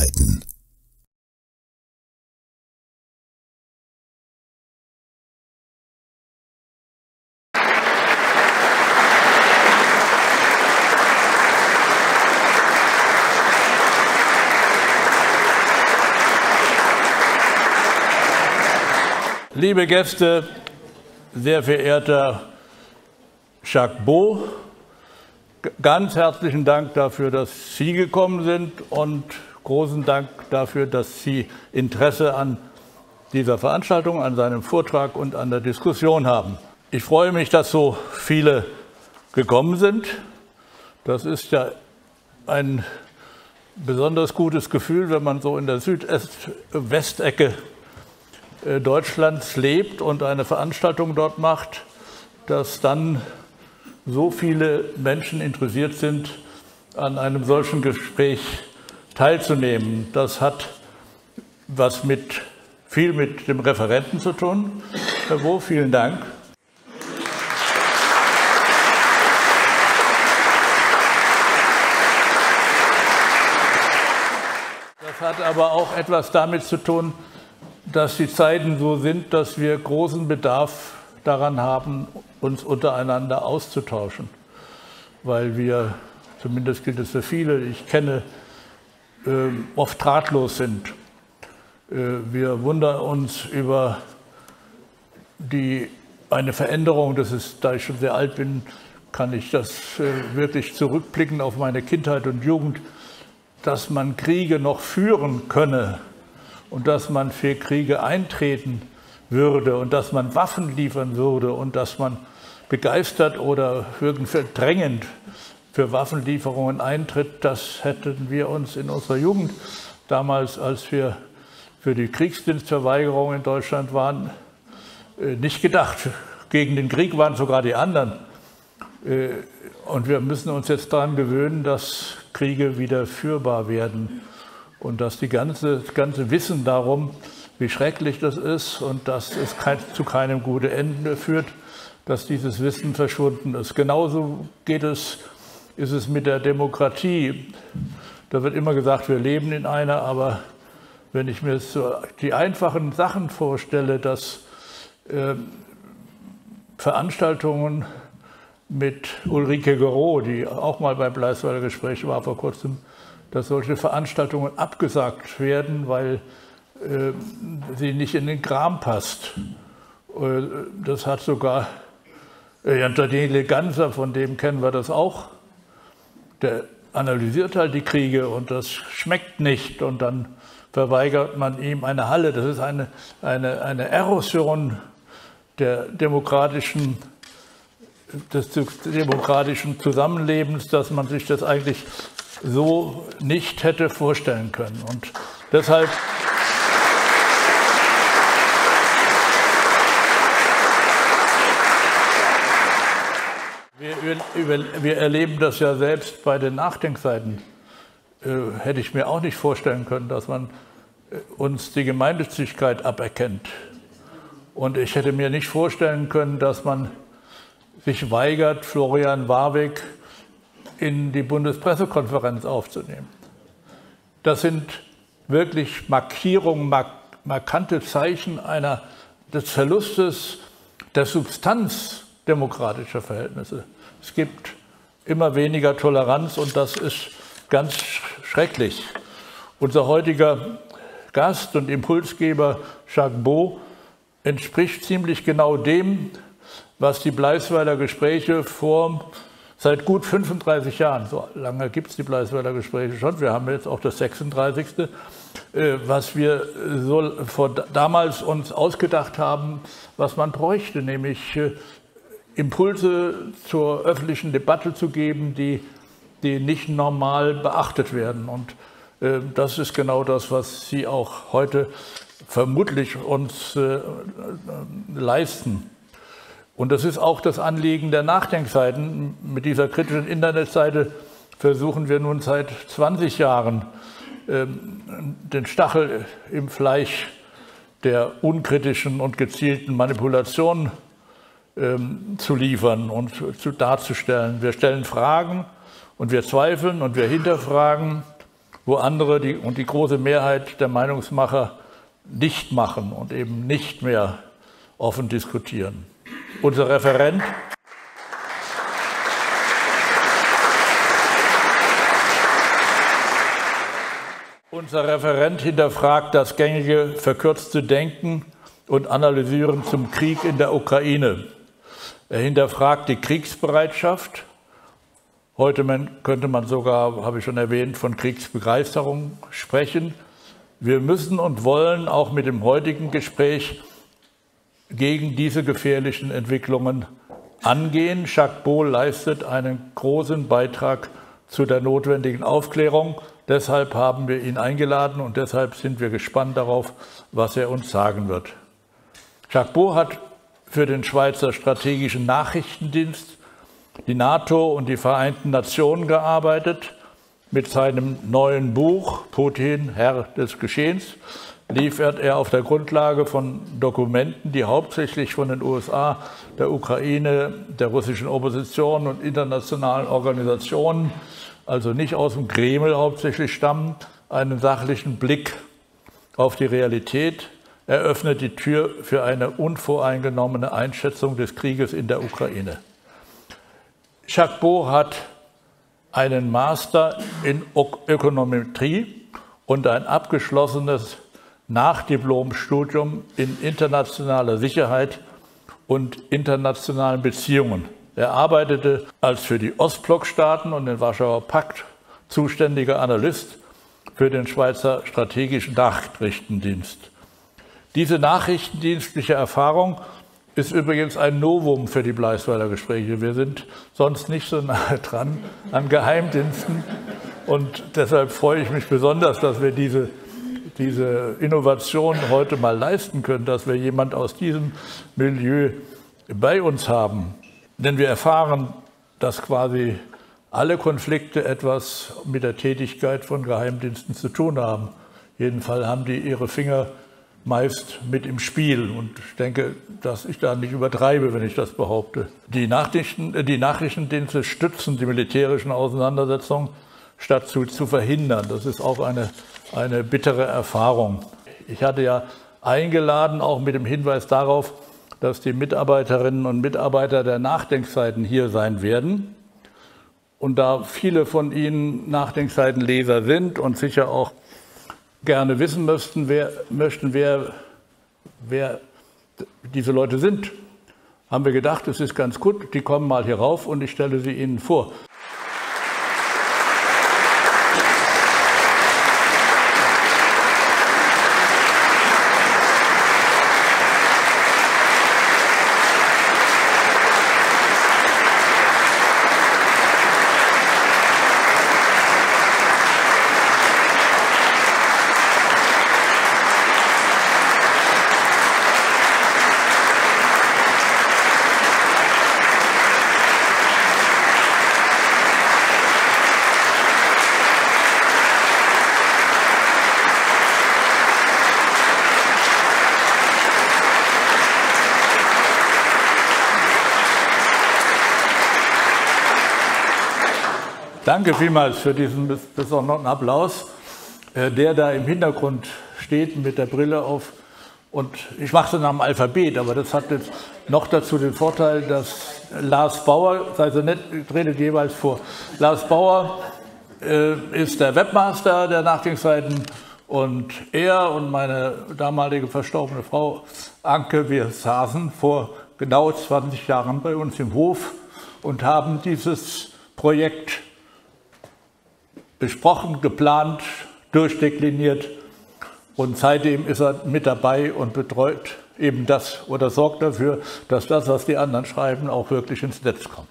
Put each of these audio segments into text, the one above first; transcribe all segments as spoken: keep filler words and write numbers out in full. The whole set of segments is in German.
Nachdenkseiten. Liebe Gäste, sehr verehrter Jacques Beau, ganz herzlichen Dank dafür, dass Sie gekommen sind und großen Dank dafür, dass Sie Interesse an dieser Veranstaltung, an seinem Vortrag und an der Diskussion haben. Ich freue mich, dass so viele gekommen sind. Das ist ja ein besonders gutes Gefühl, wenn man so in der Südwestecke Deutschlands lebt und eine Veranstaltung dort macht, dass dann so viele Menschen interessiert sind, an einem solchen Gespräch teilzunehmen. Das hat was mit, viel mit dem Referenten zu tun. Herr Beau, vielen Dank. Das hat aber auch etwas damit zu tun, dass die Zeiten so sind, dass wir großen Bedarf daran haben, uns untereinander auszutauschen. Weil wir, zumindest gilt es für viele, ich kenne, äh, oft ratlos sind. Äh, wir wundern uns über die, eine Veränderung, das ist, da ich schon sehr alt bin, kann ich das äh, wirklich zurückblicken auf meine Kindheit und Jugend, dass man Kriege noch führen könne. Und dass man für Kriege eintreten würde und dass man Waffen liefern würde und dass man begeistert oder drängend für Waffenlieferungen eintritt, das hätten wir uns in unserer Jugend damals, als wir für die Kriegsdienstverweigerung in Deutschland waren, nicht gedacht. Gegen den Krieg waren sogar die anderen. Und wir müssen uns jetzt daran gewöhnen, dass Kriege wieder führbar werden. Und dass die ganze, das ganze Wissen darum, wie schrecklich das ist und dass es kein, zu keinem guten Ende führt, dass dieses Wissen verschwunden ist. Genauso geht es, ist es mit der Demokratie. Da wird immer gesagt, wir leben in einer, aber wenn ich mir so die einfachen Sachen vorstelle, dass äh, Veranstaltungen mit Ulrike Guerreau, die auch mal beim Bleisweiler Gespräch war vor kurzem, dass solche Veranstaltungen abgesagt werden, weil äh, sie nicht in den Kram passt. Äh, das hat sogar äh, Daniele Ganser, von dem kennen wir das auch, der analysiert halt die Kriege und das schmeckt nicht und dann verweigert man ihm eine Halle. Das ist eine, eine, eine Erosion der demokratischen, des demokratischen Zusammenlebens, dass man sich das eigentlich so nicht hätte vorstellen können. Und deshalb wir, wir, wir erleben das ja selbst bei den Nachdenkseiten. Äh, hätte ich mir auch nicht vorstellen können, dass man uns die Gemeinnützigkeit aberkennt. Und ich hätte mir nicht vorstellen können, dass man sich weigert, Florian Warwick in die Bundespressekonferenz aufzunehmen. Das sind wirklich Markierungen, mark markante Zeichen einer, des Verlustes der Substanz demokratischer Verhältnisse. Es gibt immer weniger Toleranz und das ist ganz schrecklich. Unser heutiger Gast und Impulsgeber Jacques Beau entspricht ziemlich genau dem, was die Bleisweiler Gespräche vor seit gut fünfunddreißig Jahren, so lange gibt es die Bleisweiler Gespräche schon, wir haben jetzt auch das sechsunddreißigste was wir so vor, damals uns ausgedacht haben, was man bräuchte, nämlich Impulse zur öffentlichen Debatte zu geben, die, die nicht normal beachtet werden. Und äh, das ist genau das, was Sie auch heute vermutlich uns äh, leisten. Und das ist auch das Anliegen der Nachdenkseiten. Mit dieser kritischen Internetseite versuchen wir nun seit zwanzig Jahren, den Stachel im Fleisch der unkritischen und gezielten Manipulation zu liefern und zu darzustellen. Wir stellen Fragen und wir zweifeln und wir hinterfragen wo andere die, und die große Mehrheit der Meinungsmacher nicht machen und eben nicht mehr offen diskutieren. Unser Referent Unser Referent hinterfragt das gängige, verkürzte Denken und Analysieren zum Krieg in der Ukraine. Er hinterfragt die Kriegsbereitschaft. Heute könnte man sogar, habe ich schon erwähnt, von Kriegsbegeisterung sprechen. Wir müssen und wollen auch mit dem heutigen Gespräch gegen diese gefährlichen Entwicklungen angehen. Jacques Beau leistet einen großen Beitrag zu der notwendigen Aufklärung. Deshalb haben wir ihn eingeladen und deshalb sind wir gespannt darauf, was er uns sagen wird. Jacques Beau hat für den Schweizer Strategischen Nachrichtendienst, die NATO und die Vereinten Nationen gearbeitet. Mit seinem neuen Buch Putin, Herr des Geschehens, liefert er auf der Grundlage von Dokumenten, die hauptsächlich von den U S A, der Ukraine, der russischen Opposition und internationalen Organisationen, also nicht aus dem Kreml hauptsächlich stammen, einen sachlichen Blick auf die Realität. Er öffnet die Tür für eine unvoreingenommene Einschätzung des Krieges in der Ukraine. Jacques Beau hat einen Master in Ökonometrie und ein abgeschlossenes Nachdiplomstudium in internationaler Sicherheit und internationalen Beziehungen. Er arbeitete als für die Ostblockstaaten und den Warschauer Pakt zuständiger Analyst für den Schweizer Strategischen Nachrichtendienst. Diese nachrichtendienstliche Erfahrung ist übrigens ein Novum für die Bleisweiler Gespräche. Wir sind sonst nicht so nahe dran an Geheimdiensten und deshalb freue ich mich besonders, dass wir diese, diese Innovation heute mal leisten können, dass wir jemand aus diesem Milieu bei uns haben. Denn wir erfahren, dass quasi alle Konflikte etwas mit der Tätigkeit von Geheimdiensten zu tun haben. Jedenfalls haben die ihre Finger meist mit im Spiel. Und ich denke, dass ich da nicht übertreibe, wenn ich das behaupte. Die, Nachrichten, die Nachrichtendienste stützen die militärischen Auseinandersetzungen, statt zu, zu verhindern. Das ist auch eine, eine bittere Erfahrung. Ich hatte ja eingeladen, auch mit dem Hinweis darauf, dass die Mitarbeiterinnen und Mitarbeiter der Nachdenkseiten hier sein werden. Und da viele von Ihnen Nachdenkseitenleser sind und sicher auch gerne wissen möchten, wer, möchten, wer, wer diese Leute sind, haben wir gedacht, es ist ganz gut, die kommen mal hier rauf und ich stelle sie Ihnen vor. Danke vielmals für diesen besonderen Applaus. Der da im Hintergrund steht mit der Brille auf. Und ich mache es nach dem Alphabet, aber das hat jetzt noch dazu den Vorteil, dass Lars Bauer, sei so nett, redet jeweils vor. Lars Bauer äh, ist der Webmaster der Nachdenkseiten und er und meine damalige verstorbene Frau Anke, wir saßen vor genau zwanzig Jahren bei uns im Hof und haben dieses Projekt besprochen, geplant, durchdekliniert und seitdem ist er mit dabei und betreut eben das oder sorgt dafür, dass das, was die anderen schreiben, auch wirklich ins Netz kommt.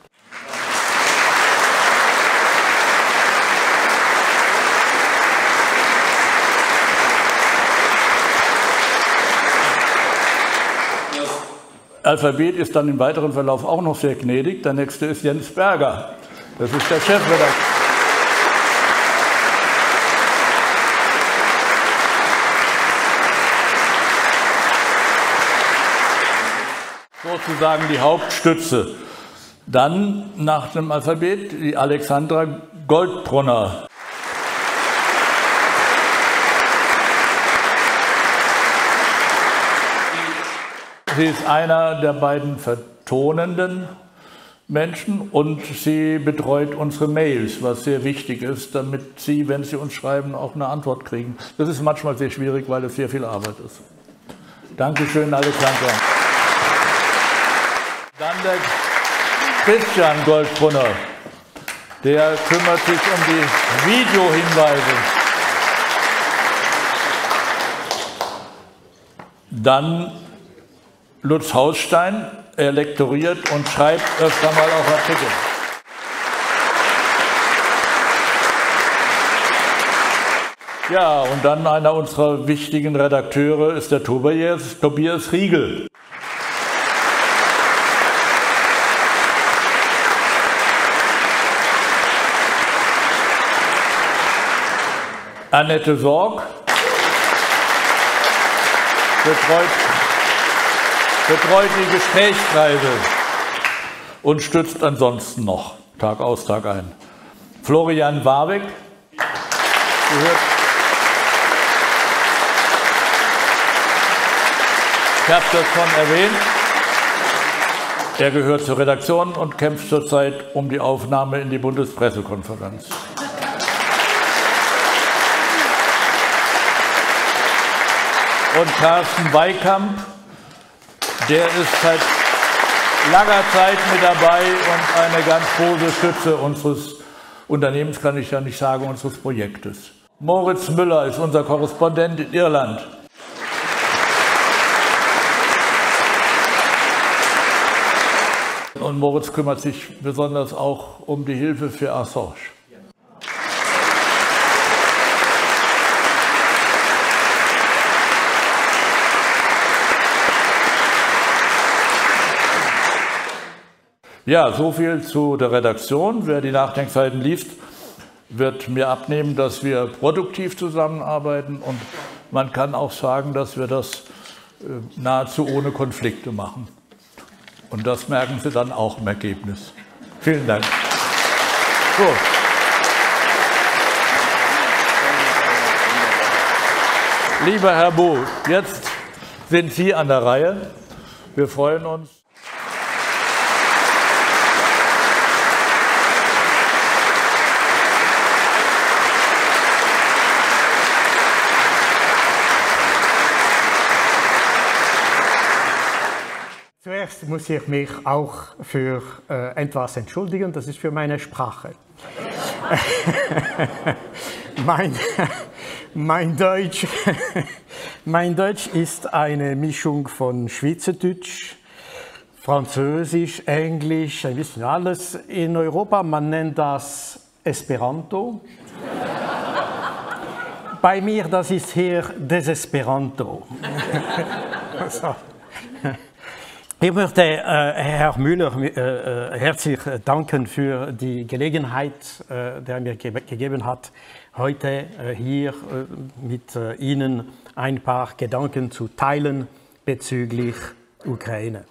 Das Alphabet ist dann im weiteren Verlauf auch noch sehr gnädig. Der nächste ist Jens Berger. Das ist der Chefredakteur. Sozusagen die Hauptstütze. Dann nach dem Alphabet die Alexandra Goldbrunner. Sie ist einer der beiden vertonenden Menschen und sie betreut unsere Mails, was sehr wichtig ist, damit Sie, wenn Sie uns schreiben, auch eine Antwort kriegen. Das ist manchmal sehr schwierig, weil es sehr viel Arbeit ist. Dankeschön, Alexandra. Dann der Christian Goldbrunner, der kümmert sich um die Videohinweise. Dann Lutz Hausstein, er lektoriert und schreibt öfter mal auch Artikel. Ja, und dann einer unserer wichtigen Redakteure ist der Tobias, Tobias Riegel. Annette Sorg betreut, betreut die Gesprächskreise und stützt ansonsten noch Tag aus, Tag ein. Florian Warwick gehört, ich habe das schon erwähnt, er gehört zur Redaktion und kämpft zurzeit um die Aufnahme in die Bundespressekonferenz. Und Carsten Weikamp, der ist seit langer Zeit mit dabei und eine ganz große Stütze unseres Unternehmens, kann ich ja nicht sagen, unseres Projektes. Moritz Müller ist unser Korrespondent in Irland. Und Moritz kümmert sich besonders auch um die Hilfe für Assange. Ja, so viel zu der Redaktion. Wer die Nachdenkseiten liest, wird mir abnehmen, dass wir produktiv zusammenarbeiten und man kann auch sagen, dass wir das nahezu ohne Konflikte machen. Und das merken Sie dann auch im Ergebnis. Vielen Dank. So. Lieber Herr Bo, jetzt sind Sie an der Reihe. Wir freuen uns. Zuerst muss ich mich auch für äh, etwas entschuldigen, das ist für meine Sprache. mein, mein, Deutsch, mein Deutsch ist eine Mischung von Schweizerdeutsch, Französisch, Englisch, ein bisschen alles. In Europa, man nennt das Esperanto. Bei mir, das ist hier Desesperanto. So. Ich möchte äh, Herr Müller äh, herzlich danken für die Gelegenheit, äh, die er mir ge gegeben hat, heute äh, hier äh, mit äh, Ihnen ein paar Gedanken zu teilen bezüglich Ukraine.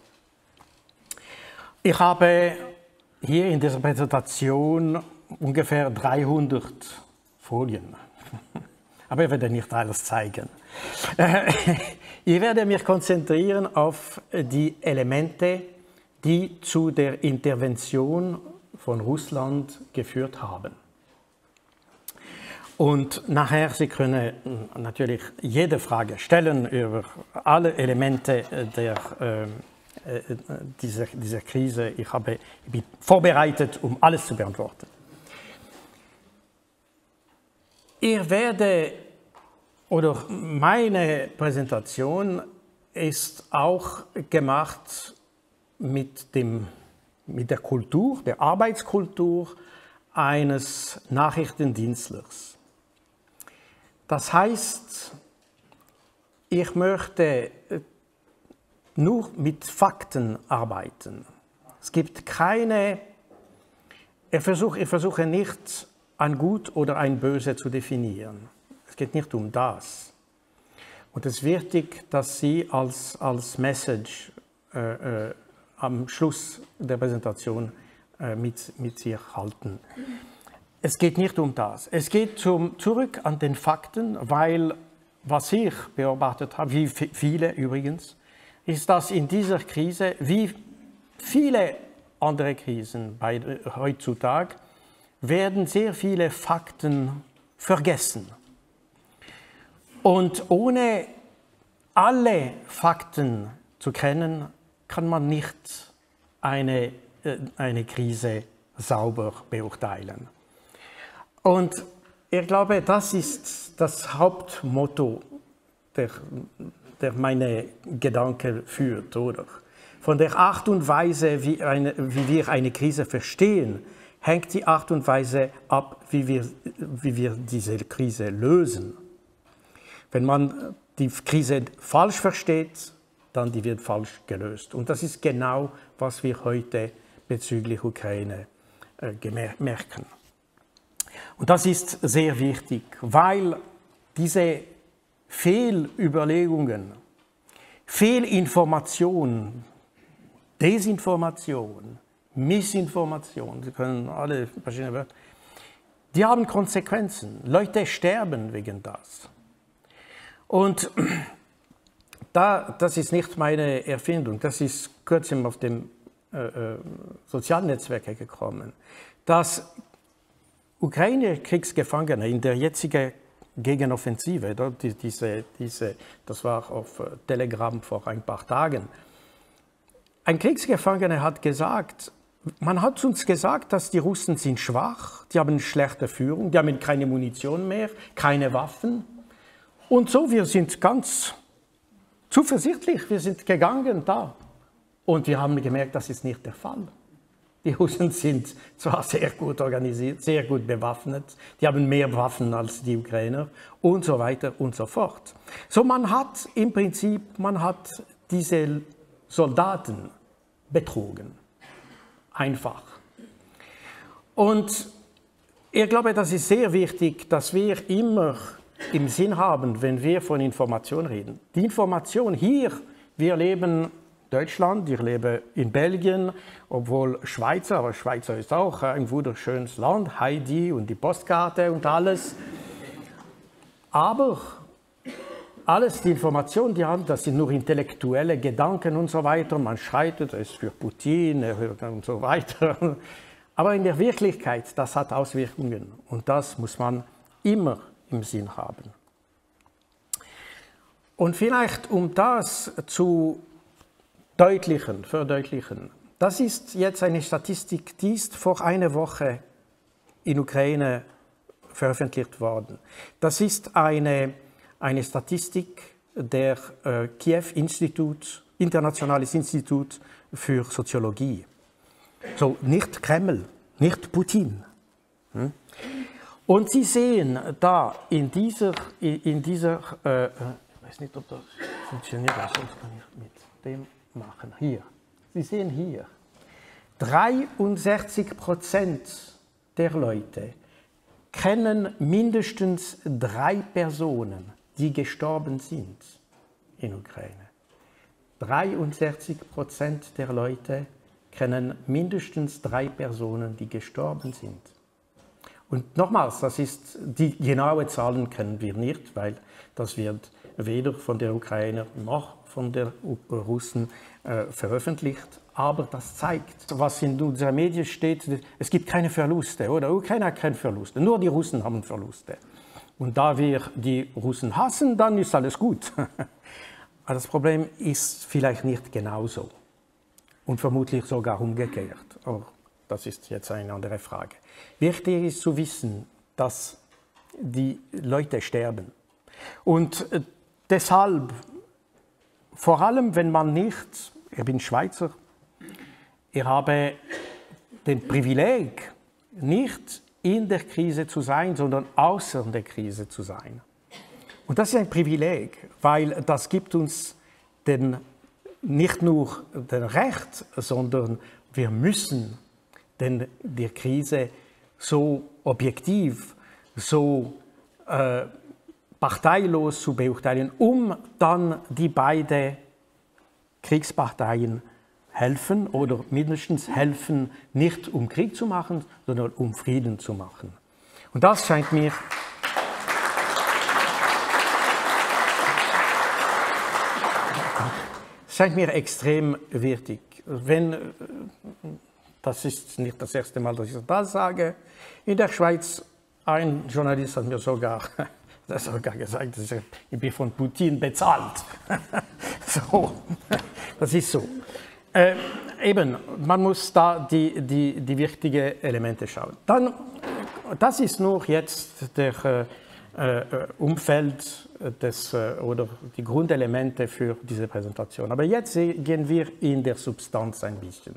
Ich habe hier in dieser Präsentation ungefähr dreihundert Folien, aber ich werde nicht alles zeigen. Ich werde mich konzentrieren auf die Elemente, die zu der Intervention von Russland geführt haben. Und nachher, Sie können natürlich jede Frage stellen über alle Elemente der, äh, dieser, dieser Krise. Ich habe ich bin vorbereitet, um alles zu beantworten. Ich werde Oder meine Präsentation ist auch gemacht mit, dem, mit der Kultur, der Arbeitskultur eines Nachrichtendienstlers. Das heißt, ich möchte nur mit Fakten arbeiten. Es gibt keine, ich versuche, ich versuche nicht, ein Gut oder ein Böse zu definieren. Es geht nicht um das. Und es ist wichtig, dass Sie als, als Message äh, äh, am Schluss der Präsentation äh, mit, mit sich halten. Es geht nicht um das. Es geht zum, zurück an den Fakten, weil was ich beobachtet habe, wie viele übrigens, ist, dass in dieser Krise, wie viele andere Krisen bei, heutzutage, werden sehr viele Fakten vergessen. Und ohne alle Fakten zu kennen, kann man nicht eine, eine Krise sauber beurteilen. Und ich glaube, das ist das Hauptmotto, der, der meine Gedanken führt, oder? Von der Art und Weise, wie, eine, wie wir eine Krise verstehen, hängt die Art und Weise ab, wie wir, wie wir diese Krise lösen. Wenn man die Krise falsch versteht, dann die wird falsch gelöst. Und das ist genau, was wir heute bezüglich Ukraine äh, merken. Und das ist sehr wichtig, weil diese Fehlüberlegungen, Fehlinformation, Desinformation, Missinformation, Sie können alle verschiedene Wörter, die haben Konsequenzen. Leute sterben wegen das. Und da, das ist nicht meine Erfindung, das ist kürzlich auf dem äh, sozialen Netzwerk gekommen, dass Ukraine-Kriegsgefangene in der jetzigen Gegenoffensive, diese, diese, das war auf Telegram vor ein paar Tagen, ein Kriegsgefangener hat gesagt, man hat uns gesagt, dass die Russen sind schwach, die haben schlechte Führung, die haben keine Munition mehr, keine Waffen. Und so, wir sind ganz zuversichtlich, wir sind gegangen da. Und wir haben gemerkt, das ist nicht der Fall. Die Russen sind zwar sehr gut organisiert, sehr gut bewaffnet, die haben mehr Waffen als die Ukrainer und so weiter und so fort. So, man hat im Prinzip, man hat diese Soldaten betrogen. Einfach. Und ich glaube, das ist sehr wichtig, dass wir immer im Sinn haben, wenn wir von Information reden. Die Information hier, wir leben in Deutschland, ich lebe in Belgien, obwohl Schweizer, aber Schweizer ist auch ein wunderschönes Land, Heidi und die Postkarte und alles. Aber alles die Informationen, die haben, das sind nur intellektuelle Gedanken und so weiter. Man schreit, das ist für Putin und so weiter. Aber in der Wirklichkeit, das hat Auswirkungen und das muss man immer im Sinn haben. Und vielleicht, um das zu deutlichen, verdeutlichen, das ist jetzt eine Statistik, die ist vor einer Woche in Ukraine veröffentlicht worden. Das ist eine Eine Statistik der äh, Kiew-Institut, Internationales Institut für Soziologie. So, nicht Kreml, nicht Putin. Hm? Und Sie sehen da in dieser, in dieser äh, ich weiß nicht, ob das funktioniert, sonst kann ich mit dem machen. Hier, Sie sehen hier, dreiundsechzig Prozent der Leute kennen mindestens drei Personen, die gestorben sind in Ukraine. dreiundsechzig Prozent der Leute kennen mindestens drei Personen, die gestorben sind. Und nochmals, das ist, die genauen Zahlen kennen wir nicht, weil das wird weder von der Ukrainer noch von der Russen äh, veröffentlicht. Aber das zeigt, was in unseren Medien steht, es gibt keine Verluste, oder? Ukraine hat keine Verluste, nur die Russen haben Verluste. Und da wir die Russen hassen, dann ist alles gut. Aber das Problem ist vielleicht nicht genauso. Und vermutlich sogar umgekehrt. Aber das ist jetzt eine andere Frage. Wichtig ist zu wissen, dass die Leute sterben. Und deshalb, vor allem wenn man nicht, ich bin Schweizer, ich habe den Privileg, nicht in der Krise zu sein, sondern außer der Krise zu sein. Und das ist ein Privileg, weil das gibt uns den, nicht nur das Recht, sondern wir müssen den, die Krise so objektiv, so äh, parteilos zu beurteilen, um dann die beiden Kriegsparteien helfen oder mindestens helfen, nicht um Krieg zu machen, sondern um Frieden zu machen. Und das scheint mir scheint mir extrem wichtig. Wenn, das ist nicht das erste Mal, dass ich das sage, in der Schweiz, ein Journalist hat mir sogar, das sogar gesagt, ich bin von Putin bezahlt. So, das ist so. Äh, eben, man muss da die, die, die wichtigen Elemente schauen. Dann, das ist nur jetzt der äh, Umfeld des, äh, oder die Grundelemente für diese Präsentation. Aber jetzt gehen wir in der Substanz ein bisschen.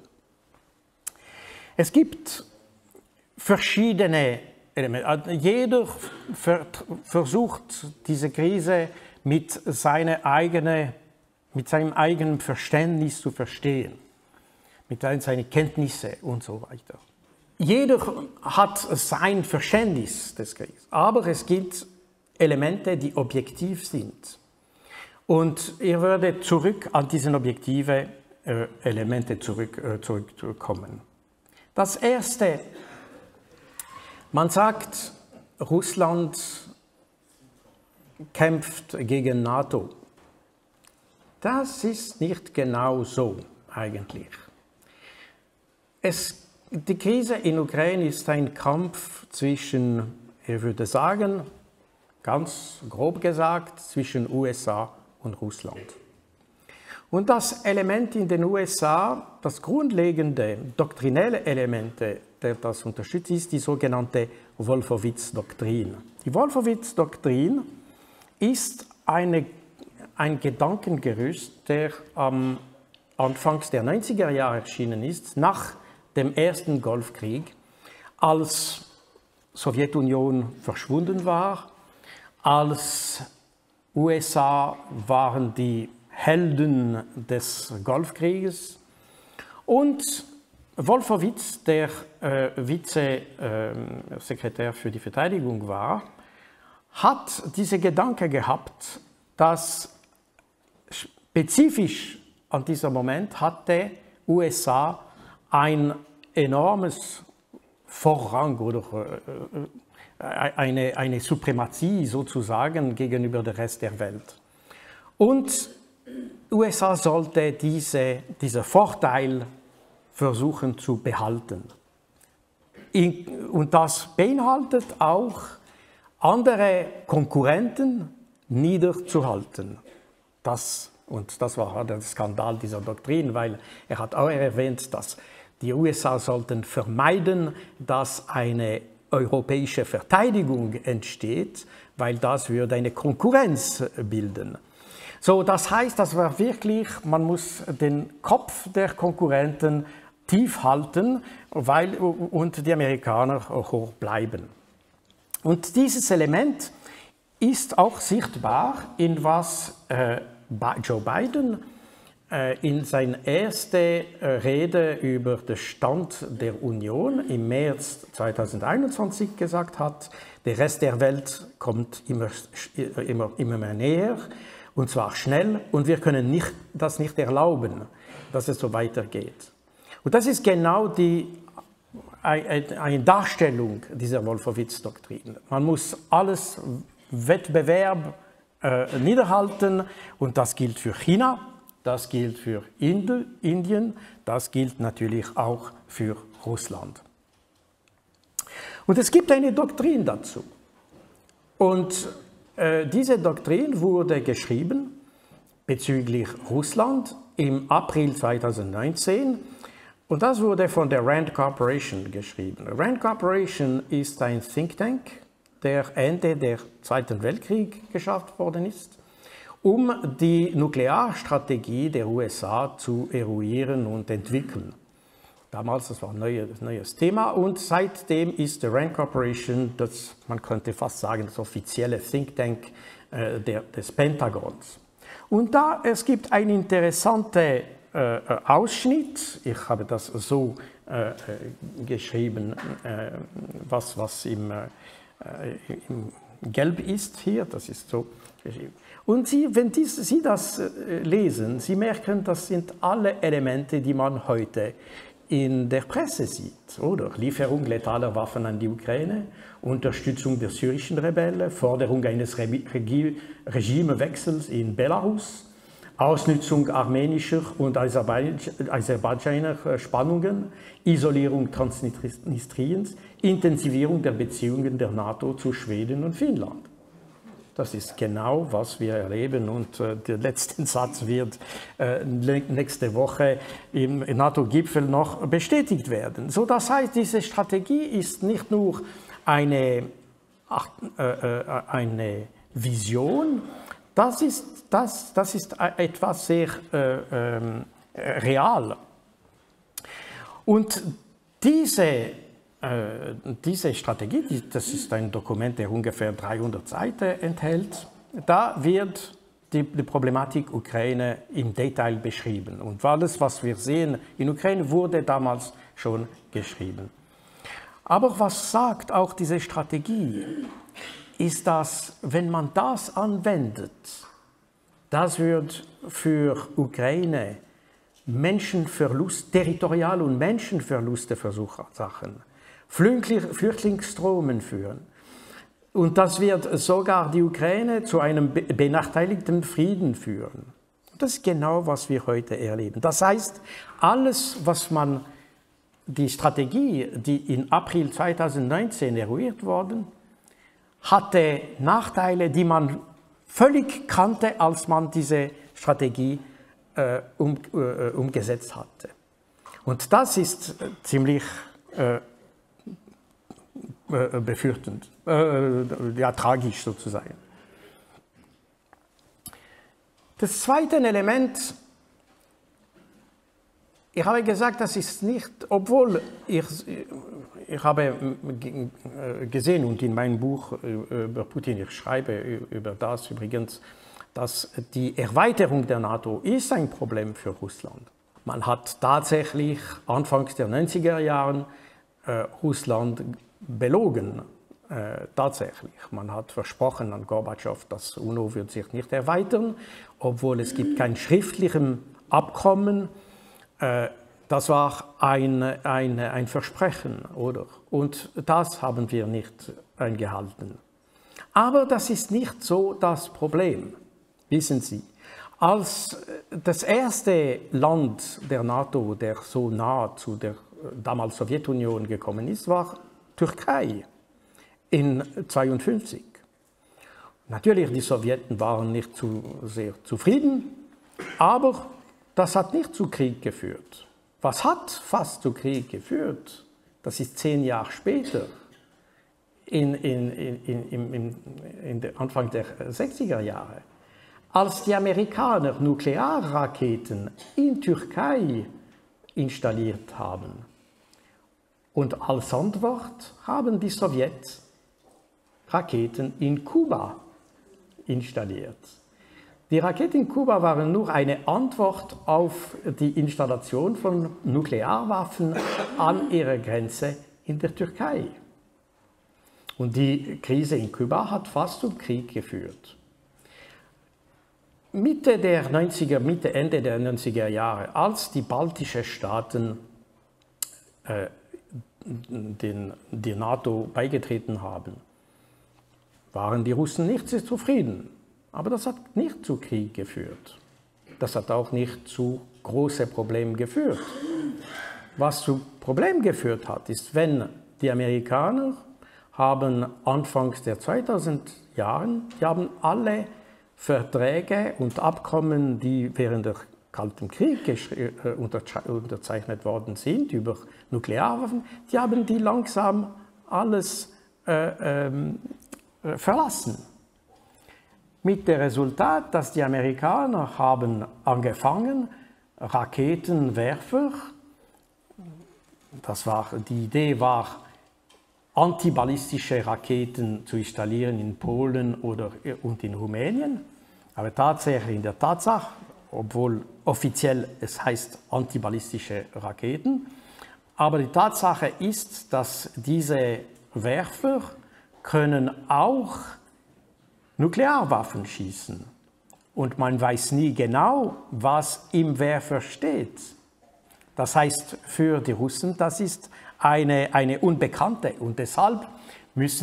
Es gibt verschiedene Elemente. Jeder ver versucht, diese Krise mit, seine eigene, mit seinem eigenen Verständnis zu verstehen, mit seinen Kenntnissen und so weiter. Jeder hat sein Verständnis des Krieges, aber es gibt Elemente, die objektiv sind. Und ich würde zurück an diese objektive äh, Elemente zurück, äh, zurückkommen. Das erste, man sagt, Russland kämpft gegen NATO. Das ist nicht genau so eigentlich. Es, die Krise in Ukraine ist ein Kampf zwischen, ich würde sagen, ganz grob gesagt, zwischen U S A und Russland. Und das Element in den U S A, das grundlegende doktrinelle Element, der das unterstützt, ist die sogenannte Wolfowitz-Doktrin. Die Wolfowitz-Doktrin ist eine, ein Gedankengerüst, der am Anfang der neunziger Jahre erschienen ist, nach dem ersten Golfkrieg, als Sowjetunion verschwunden war, als U S A waren die Helden des Golfkrieges und Wolfowitz, der äh, Vizesekretär äh, für die Verteidigung war, hat diese Gedanke gehabt, dass spezifisch an diesem Moment hatte U S A ein enormes Vorrang oder äh, eine, eine Suprematie sozusagen gegenüber dem Rest der Welt. Und U S A sollte diese, diesen Vorteil versuchen zu behalten. In, und das beinhaltet auch, andere Konkurrenten niederzuhalten. Das, und das war der Skandal dieser Doktrin, weil er hat auch erwähnt, dass die U S A sollten vermeiden, dass eine europäische Verteidigung entsteht, weil das würde eine Konkurrenz bilden. So, das heißt, das war wirklich, man muss den Kopf der Konkurrenten tief halten, weil, und die Amerikaner hoch bleiben. Und dieses Element ist auch sichtbar in was äh, Joe Biden äh, in seiner ersten äh, Rede über den Stand der Union im März zweitausendeinundzwanzig gesagt hat. Der Rest der Welt kommt immer, immer, immer mehr näher, und zwar schnell, und wir können nicht, das nicht erlauben, dass es so weitergeht. Und das ist genau die, eine Darstellung dieser Wolfowitz-Doktrin. Man muss alles Wettbewerb äh, niederhalten, und das gilt für China, das gilt für Indi- Indien, das gilt natürlich auch für Russland. Und es gibt eine Doktrin dazu. Und äh, diese Doktrin wurde geschrieben bezüglich Russland im April zweitausendneunzehn. Und das wurde von der Rand Corporation geschrieben. Rand Corporation ist ein Think Tank, der Ende des Zweiten Weltkriegs geschafft worden ist, um die Nuklearstrategie der U S A zu eruieren und entwickeln. Damals, das war ein neues, neues Thema, und seitdem ist die Rand Corporation, das, man könnte fast sagen, das offizielle Think Tank äh, der, des Pentagons. Und da, es gibt einen interessanten äh, Ausschnitt, ich habe das so äh, geschrieben, äh, was, was im, äh, im Gelb ist hier, das ist so geschrieben. Und Sie, wenn dies, Sie das äh, lesen, Sie merken, das sind alle Elemente, die man heute in der Presse sieht, oder? Lieferung letaler Waffen an die Ukraine, Unterstützung der syrischen Rebellen, Forderung eines Re Regi Regimewechsels in Belarus, Ausnutzung armenischer und aserbaidschaner Spannungen, Isolierung Transnistriens, Intensivierung der Beziehungen der NATO zu Schweden und Finnland. Das ist genau, was wir erleben, und äh, der letzte Satz wird äh, nächste Woche im NATO-Gipfel noch bestätigt werden. So, das heißt, diese Strategie ist nicht nur eine, äh, eine Vision, das ist, das, das ist etwas sehr äh, äh, real. Und diese Diese Strategie, das ist ein Dokument, der ungefähr dreihundert Seiten enthält, da wird die, die Problematik Ukraine im Detail beschrieben. Und alles, was wir sehen in Ukraine, wurde damals schon geschrieben. Aber was sagt auch diese Strategie, ist, dass, wenn man das anwendet, das wird für Ukraine Menschenverlust, Territorial- und Menschenverluste verursachen. Flüchtlingsströmen führen. Und das wird sogar die Ukraine zu einem benachteiligten Frieden führen. Das ist genau, was wir heute erleben. Das heißt, alles, was man, die Strategie, die in April zweitausendneunzehn eruiert wurde, hatte Nachteile, die man völlig kannte, als man diese Strategie äh, um, äh, umgesetzt hatte. Und das ist ziemlich äh, befürchtend, äh, ja, tragisch sozusagen. Das zweite Element, ich habe gesagt, das ist nicht, obwohl ich, ich habe gesehen und in meinem Buch über Putin, ich schreibe über das übrigens, dass die Erweiterung der NATO ist ein Problem für Russland. Man hat tatsächlich Anfangs der neunziger Jahre äh, Russland belogen, äh, tatsächlich. Man hat versprochen an Gorbatschow, dass UNO wird sich nicht erweitern, obwohl es gibt kein schriftliches Abkommen. Äh, das war ein, ein, ein Versprechen, oder? Und das haben wir nicht eingehalten. Aber das ist nicht so das Problem, wissen Sie. Als das erste Land der NATO, der so nah zu der damals Sowjetunion gekommen ist, war Türkei in neunzehnhundertzweiundfünfzig. Natürlich, die Sowjeten waren nicht zu sehr zufrieden, aber das hat nicht zu Krieg geführt. Was hat fast zu Krieg geführt? Das ist zehn Jahre später, in, in, in, in, in, in der Anfang der sechziger Jahre, als die Amerikaner Nuklearraketen in Türkei installiert haben. Und als Antwort haben die Sowjets Raketen in Kuba installiert. Die Raketen in Kuba waren nur eine Antwort auf die Installation von Nuklearwaffen an ihrer Grenze in der Türkei. Und die Krise in Kuba hat fast zum Krieg geführt. Mitte der neunziger, Mitte, Ende der neunziger Jahre, als die baltischen Staaten äh, den, die NATO beigetreten haben, waren die Russen nicht sehr zufrieden. Aber das hat nicht zu Krieg geführt. Das hat auch nicht zu großen Problemen geführt. Was zu Problemen geführt hat, ist, wenn die Amerikaner haben Anfangs der zweitausender Jahre, die haben alle Verträge und Abkommen, die während der Kalten Krieg unterzeichnet worden sind über Nuklearwaffen, die haben die langsam alles äh, ähm, verlassen. Mit dem Resultat, dass die Amerikaner haben angefangen, Raketenwerfer, das war, die Idee war, antiballistische Raketen zu installieren in Polen oder, und in Rumänien, aber tatsächlich in der Tatsache, obwohl offiziell es heißt antiballistische Raketen, aber die Tatsache ist, dass diese Werfer können auch Nuklearwaffen schießen. Und man weiß nie genau, was im Werfer steht. Das heißt, für die Russen, das ist eine, eine Unbekannte. Und deshalb müssen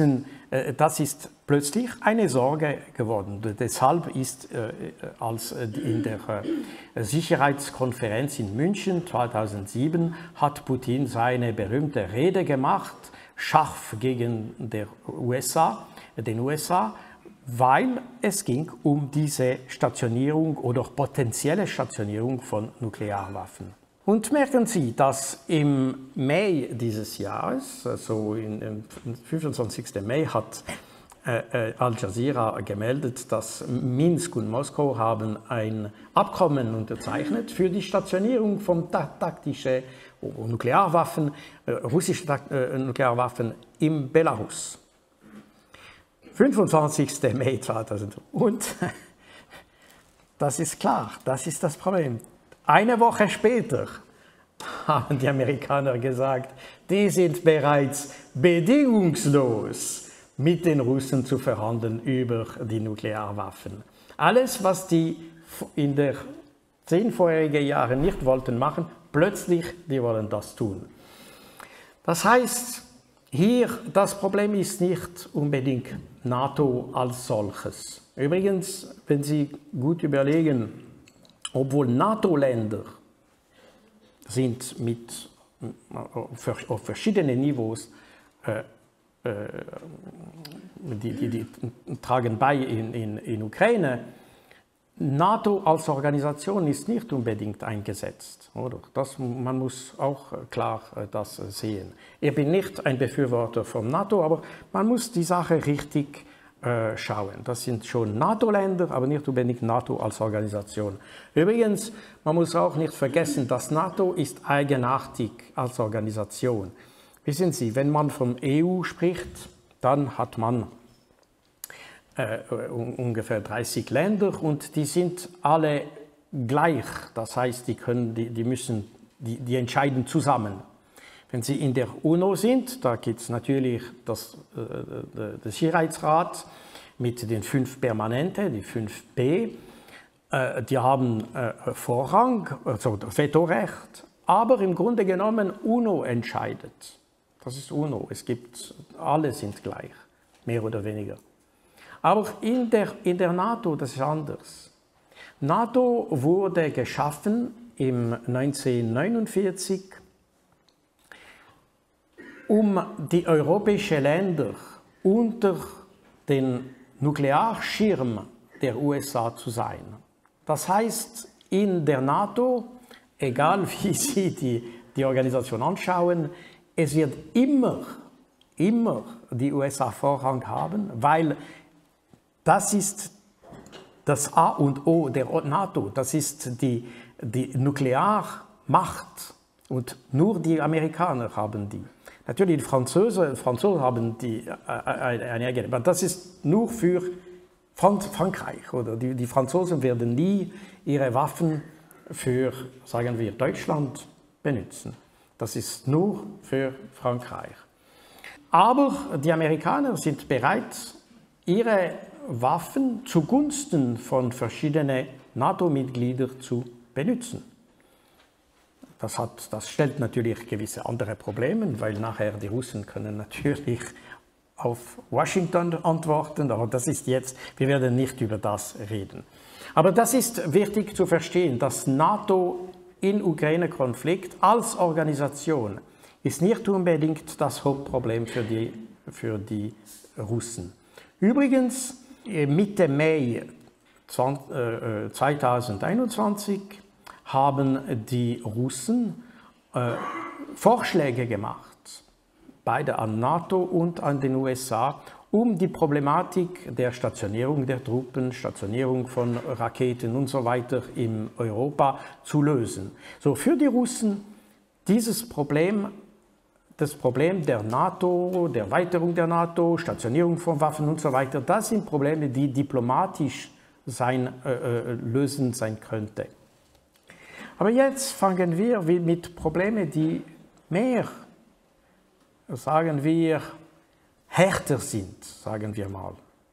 Das ist plötzlich eine Sorge geworden. Deshalb ist als in der Sicherheitskonferenz in München zweitausendsieben hat Putin seine berühmte Rede gemacht, scharf gegen der U S A, den U S A, weil es ging um diese Stationierung oder potenzielle Stationierung von Nuklearwaffen. Und merken Sie, dass im Mai dieses Jahres, also am fünfundzwanzigsten Mai, hat äh, Al Jazeera gemeldet, dass Minsk und Moskau haben ein Abkommen unterzeichnet für die Stationierung von taktischen Nuklearwaffen, äh, russischen äh, Nuklearwaffen im Belarus. fünfundzwanzigsten Mai zweitausend. Und das ist klar, das ist das Problem. Eine Woche später haben die Amerikaner gesagt, die sind bereits bedingungslos mit den Russen zu verhandeln über die Nuklearwaffen. Alles, was die in den zehn vorherigen Jahren nicht wollten machen, plötzlich, die wollen das tun. Das heißt, hier, das Problem ist nicht unbedingt NATO als solches. Übrigens, wenn Sie gut überlegen, obwohl NATO-Länder sind mit, auf verschiedenen Niveaus, äh, äh, die, die, die tragen bei in, in, in Ukraine, NATO als Organisation ist nicht unbedingt eingesetzt. Oder? Das, man muss auch klar das sehen. Ich bin nicht ein Befürworter von NATO, aber man muss die Sache richtig schauen. Das sind schon NATO-Länder, aber nicht unbedingt NATO als Organisation. Übrigens, man muss auch nicht vergessen, dass NATO ist eigenartig als Organisation. Wissen Sie, wenn man von E U spricht, dann hat man äh, ungefähr dreißig Länder und die sind alle gleich. Das heißt, die, können, die, die, müssen, die, die entscheiden zusammen. Wenn Sie in der UNO sind, da gibt es natürlich das, äh, das Sicherheitsrat mit den fünf Permanenten, die fünf P. Äh, die haben äh, Vorrang, also Vetorecht, aber im Grunde genommen UNO entscheidet. Das ist UNO. Es gibt, alle sind gleich, mehr oder weniger. Aber in der, in der NATO, das ist anders. NATO wurde geschaffen im neunzehnhundertneunundvierzig, um die europäischen Länder unter den Nuklearschirm der U S A zu sein. Das heißt, in der NATO, egal wie Sie die, die Organisation anschauen, es wird immer, immer die U S A Vorrang haben, weil das ist das A und O der NATO, das ist die, die Nuklearmacht und nur die Amerikaner haben die. Natürlich, die Franzosen, Franzosen haben die, äh, eine eigene, aber das ist nur für Frank Frankreich. Oder? Die, die Franzosen werden nie ihre Waffen für, sagen wir, Deutschland benutzen. Das ist nur für Frankreich. Aber die Amerikaner sind bereit, ihre Waffen zugunsten von verschiedenen NATO-Mitgliedern zu benutzen. Das, hat, das stellt natürlich gewisse andere Probleme, weil nachher die Russen können natürlich auf Washington antworten, aber das ist jetzt, wir werden nicht über das reden. Aber das ist wichtig zu verstehen, dass NATO im Ukraine-Konflikt als Organisation ist nicht unbedingt das Hauptproblem für die, für die Russen. Übrigens, Mitte Mai zweitausendeinundzwanzig haben die Russen äh, Vorschläge gemacht, beide an NATO und an den U S A, um die Problematik der Stationierung der Truppen, Stationierung von Raketen und so weiter in Europa zu lösen. So, für die Russen dieses Problem, das Problem der NATO, der Erweiterung der NATO, Stationierung von Waffen und so weiter, das sind Probleme, die diplomatisch sein, äh, lösen sein könnten. Aber jetzt fangen wir mit Problemen, die mehr, sagen wir, härter sind, sagen wir mal.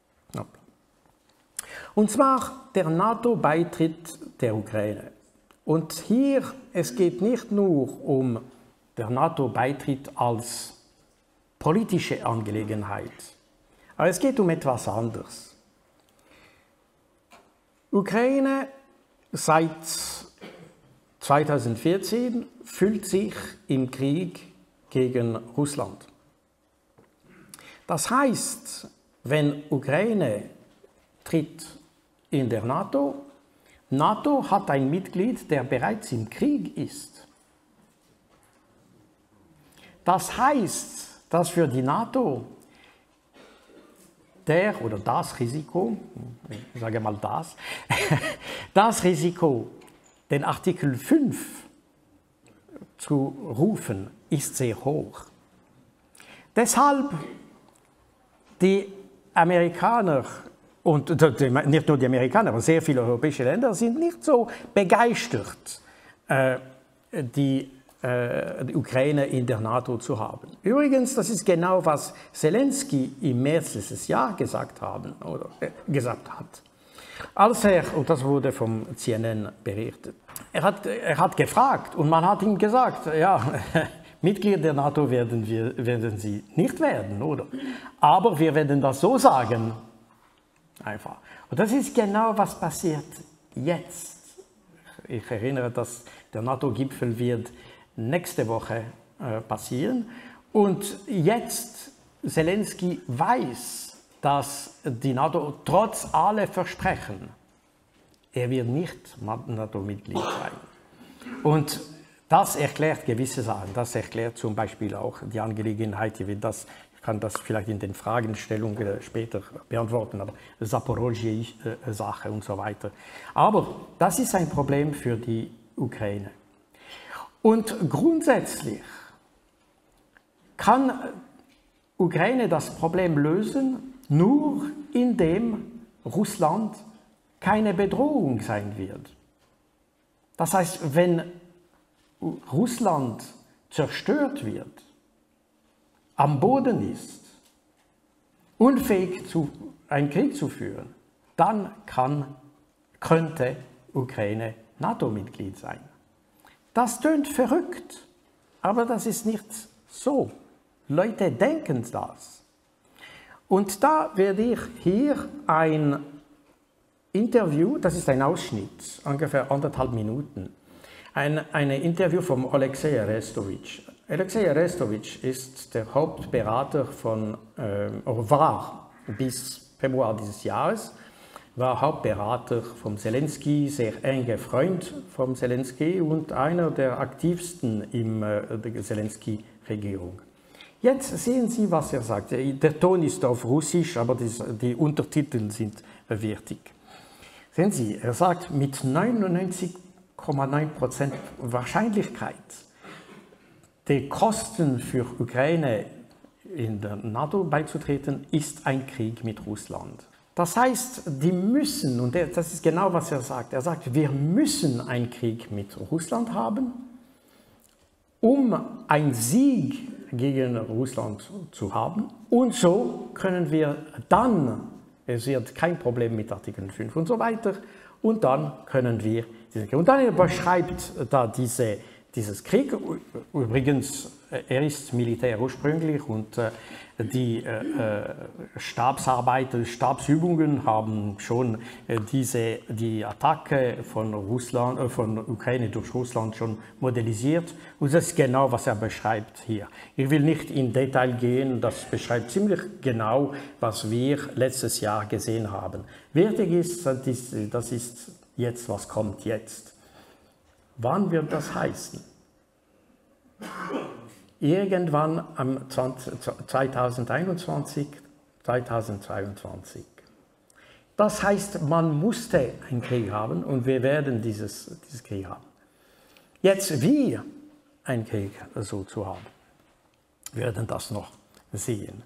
Und zwar der NATO-Beitritt der Ukraine. Und hier, es geht nicht nur um den NATO-Beitritt als politische Angelegenheit, Aber es geht um etwas anderes. Ukraine seit zweitausendvierzehn fühlt sich im Krieg gegen Russland. Das heißt, wenn Ukraine tritt in der NATO, NATO hat ein Mitglied, der bereits im Krieg ist. Das heißt, dass für die NATO der oder das Risiko, ich sage mal das, das Risiko, den Artikel fünf zu rufen, ist sehr hoch. Deshalb die Amerikaner und nicht nur die Amerikaner, aber sehr viele europäische Länder sind nicht so begeistert, äh, die, äh, die Ukraine in der NATO zu haben. Übrigens, das ist genau, was Zelensky im März dieses Jahr gesagt, haben, oder, äh, gesagt hat. Als er, und das wurde vom C N N berichtet, er hat, er hat gefragt und man hat ihm gesagt, ja, Mitglied der NATO werden, wir, werden sie nicht werden, oder? Aber wir werden das so sagen, einfach. Und das ist genau, was passiert jetzt. Ich erinnere, dass der NATO-Gipfel wird nächste Woche äh, passieren. Und jetzt, Zelensky weiß, dass die NATO trotz aller Versprechen, er wird nicht NATO-Mitglied sein. Und das erklärt gewisse Sachen. Das erklärt zum Beispiel auch die Angelegenheit, ich, will das, ich kann das vielleicht in den Fragestellungen später beantworten, aber Zaporozhye-Sache und so weiter. Aber das ist ein Problem für die Ukraine. Und grundsätzlich kann Ukraine das Problem lösen, nur indem Russland keine Bedrohung sein wird. Das heißt, wenn Russland zerstört wird, am Boden ist, unfähig zu, einen Krieg zu führen, dann kann, könnte Ukraine NATO-Mitglied sein. Das tönt verrückt, aber das ist nicht so. Leute denken das. Und da werde ich hier ein Interview, das ist ein Ausschnitt, ungefähr anderthalb Minuten, ein, ein Interview von Alexei Arestovitsch. Alexei Arestovitsch ist der Hauptberater von, äh, oder war bis Februar dieses Jahres, war Hauptberater von Zelensky, sehr enger Freund von Zelensky und einer der aktivsten in äh, der Zelensky-Regierung. Jetzt sehen Sie, was er sagt. Der Ton ist auf Russisch, aber die, die Untertitel sind wichtig. Sehen Sie, er sagt, mit neunundneunzig Komma neun Prozent Wahrscheinlichkeit, die Kosten für Ukraine in der NATO beizutreten, ist ein Krieg mit Russland. Das heißt, die müssen, und das ist genau, was er sagt, er sagt, wir müssen einen Krieg mit Russland haben, um einen Sieg gegen Russland zu haben. Und so können wir dann, es wird kein Problem mit Artikel fünf und so weiter, und dann können wir, und dann beschreibt da diese, dieses Krieg, übrigens, er ist Militär ursprünglich und äh, die äh, Stabsarbeiter, Stabsübungen haben schon äh, diese, die Attacke von, Russland, äh, von Ukraine durch Russland schon modellisiert und das ist genau, was er beschreibt hier. Ich will nicht in Detail gehen, das beschreibt ziemlich genau, was wir letztes Jahr gesehen haben. Wichtig ist, das ist jetzt, was kommt jetzt. Wann wird das heißen? Irgendwann am zweitausendeinundzwanzig, zweitausendzweiundzwanzig. Das heißt, man musste einen Krieg haben und wir werden dieses, dieses Krieg haben. Jetzt wir einen Krieg so zu haben, werden das noch sehen.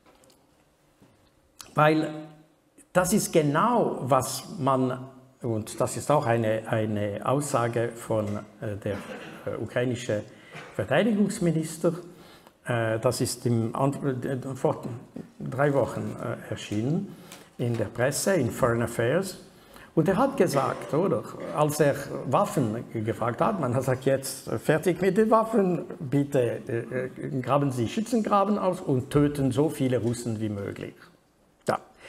Weil das ist genau, was man, und das ist auch eine, eine Aussage von äh, der äh, ukrainischen Verteidigungsminister, äh, das ist im, äh, vor drei Wochen äh, erschienen in der Presse, in Foreign Affairs. Und er hat gesagt, oder, als er Waffen gefragt hat, man hat gesagt, jetzt fertig mit den Waffen, bitte äh, graben Sie Schützengraben aus und töten so viele Russen wie möglich.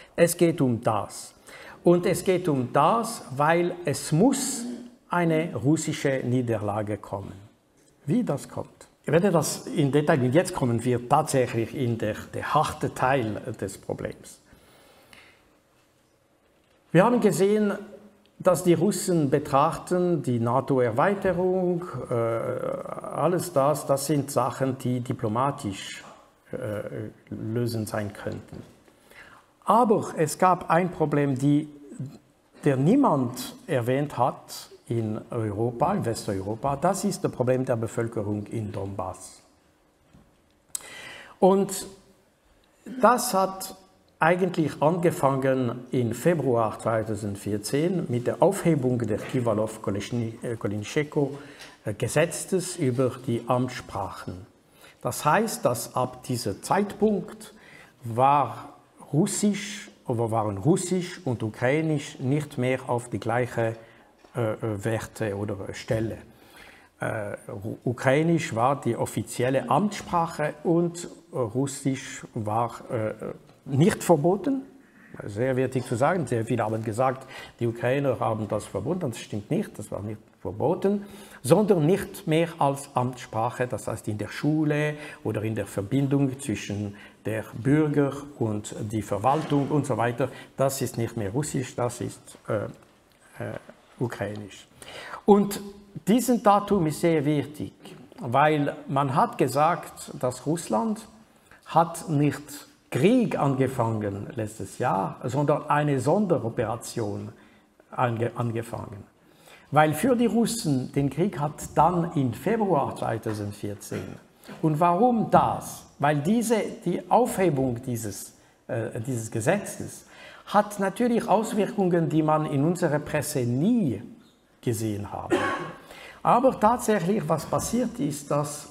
Es geht um das. Und es geht um das, weil es muss eine russische Niederlage kommen. Wie das kommt. Ich werde das in Detail, und jetzt kommen wir tatsächlich in der, der harte Teil des Problems. Wir haben gesehen, dass die Russen betrachten, die NATO-Erweiterung, äh, alles das, das sind Sachen, die diplomatisch äh, lösen sein könnten. Aber es gab ein Problem, die, der niemand erwähnt hat in Europa, in Westeuropa, das ist das Problem der Bevölkerung in Donbass. Und das hat eigentlich angefangen im Februar zweitausendvierzehn mit der Aufhebung des Kivalov-Kolesnischenko-Gesetzes über die Amtssprachen. Das heißt, dass ab diesem Zeitpunkt war Russisch, oder waren Russisch und Ukrainisch nicht mehr auf die gleiche äh, Werte oder Stelle. Äh, Ukrainisch war die offizielle Amtssprache und äh, Russisch war äh, nicht verboten. Sehr wichtig zu sagen, sehr viele haben gesagt, die Ukrainer haben das verboten, das stimmt nicht, das war nicht verboten, sondern nicht mehr als Amtssprache, das heißt in der Schule oder in der Verbindung zwischen der Bürger und die Verwaltung und so weiter. Das ist nicht mehr Russisch, das ist äh, äh, Ukrainisch. Und dieses Datum ist sehr wichtig, weil man hat gesagt, dass Russland hat nicht Krieg angefangen letztes Jahr, sondern eine Sonderoperation ange angefangen. Weil für die Russen den Krieg hat dann im Februar zweitausendvierzehn. Und warum das? Weil diese, die Aufhebung dieses, äh, dieses Gesetzes hat natürlich Auswirkungen, die man in unserer Presse nie gesehen hat. Aber tatsächlich, was passiert ist, dass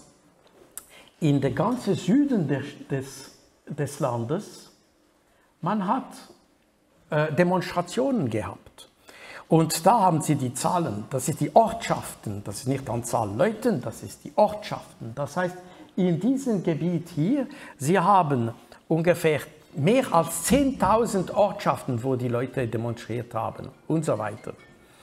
in der ganzen Süden des, des, des Landes man hat äh, Demonstrationen gehabt. Und da haben Sie die Zahlen, das sind die Ortschaften, das ist nicht Anzahl Leuten, das ist die Ortschaften. Das heißt, in diesem Gebiet hier, Sie haben ungefähr mehr als zehntausend Ortschaften, wo die Leute demonstriert haben und so weiter.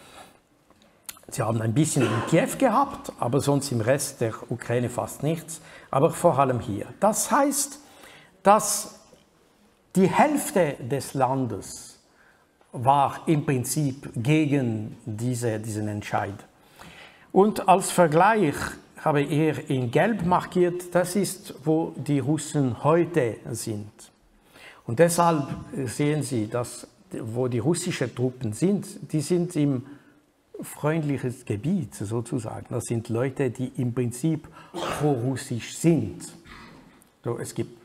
Sie haben ein bisschen in Kiew gehabt, aber sonst im Rest der Ukraine fast nichts, aber vor allem hier. Das heißt, dass die Hälfte des Landes war im Prinzip gegen diese, diesen Entscheid. Und als Vergleich habe ich hier in Gelb markiert, das ist, wo die Russen heute sind. Und deshalb sehen Sie, dass wo die russischen Truppen sind, die sind im freundliches Gebiet sozusagen. Das sind Leute, die im Prinzip pro-russisch sind. So, es gibt,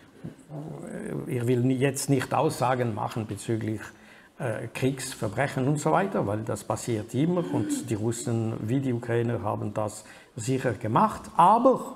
ich will jetzt nicht Aussagen machen bezüglich äh, Kriegsverbrechen und so weiter, weil das passiert immer und die Russen wie die Ukrainer haben das sicher gemacht. Aber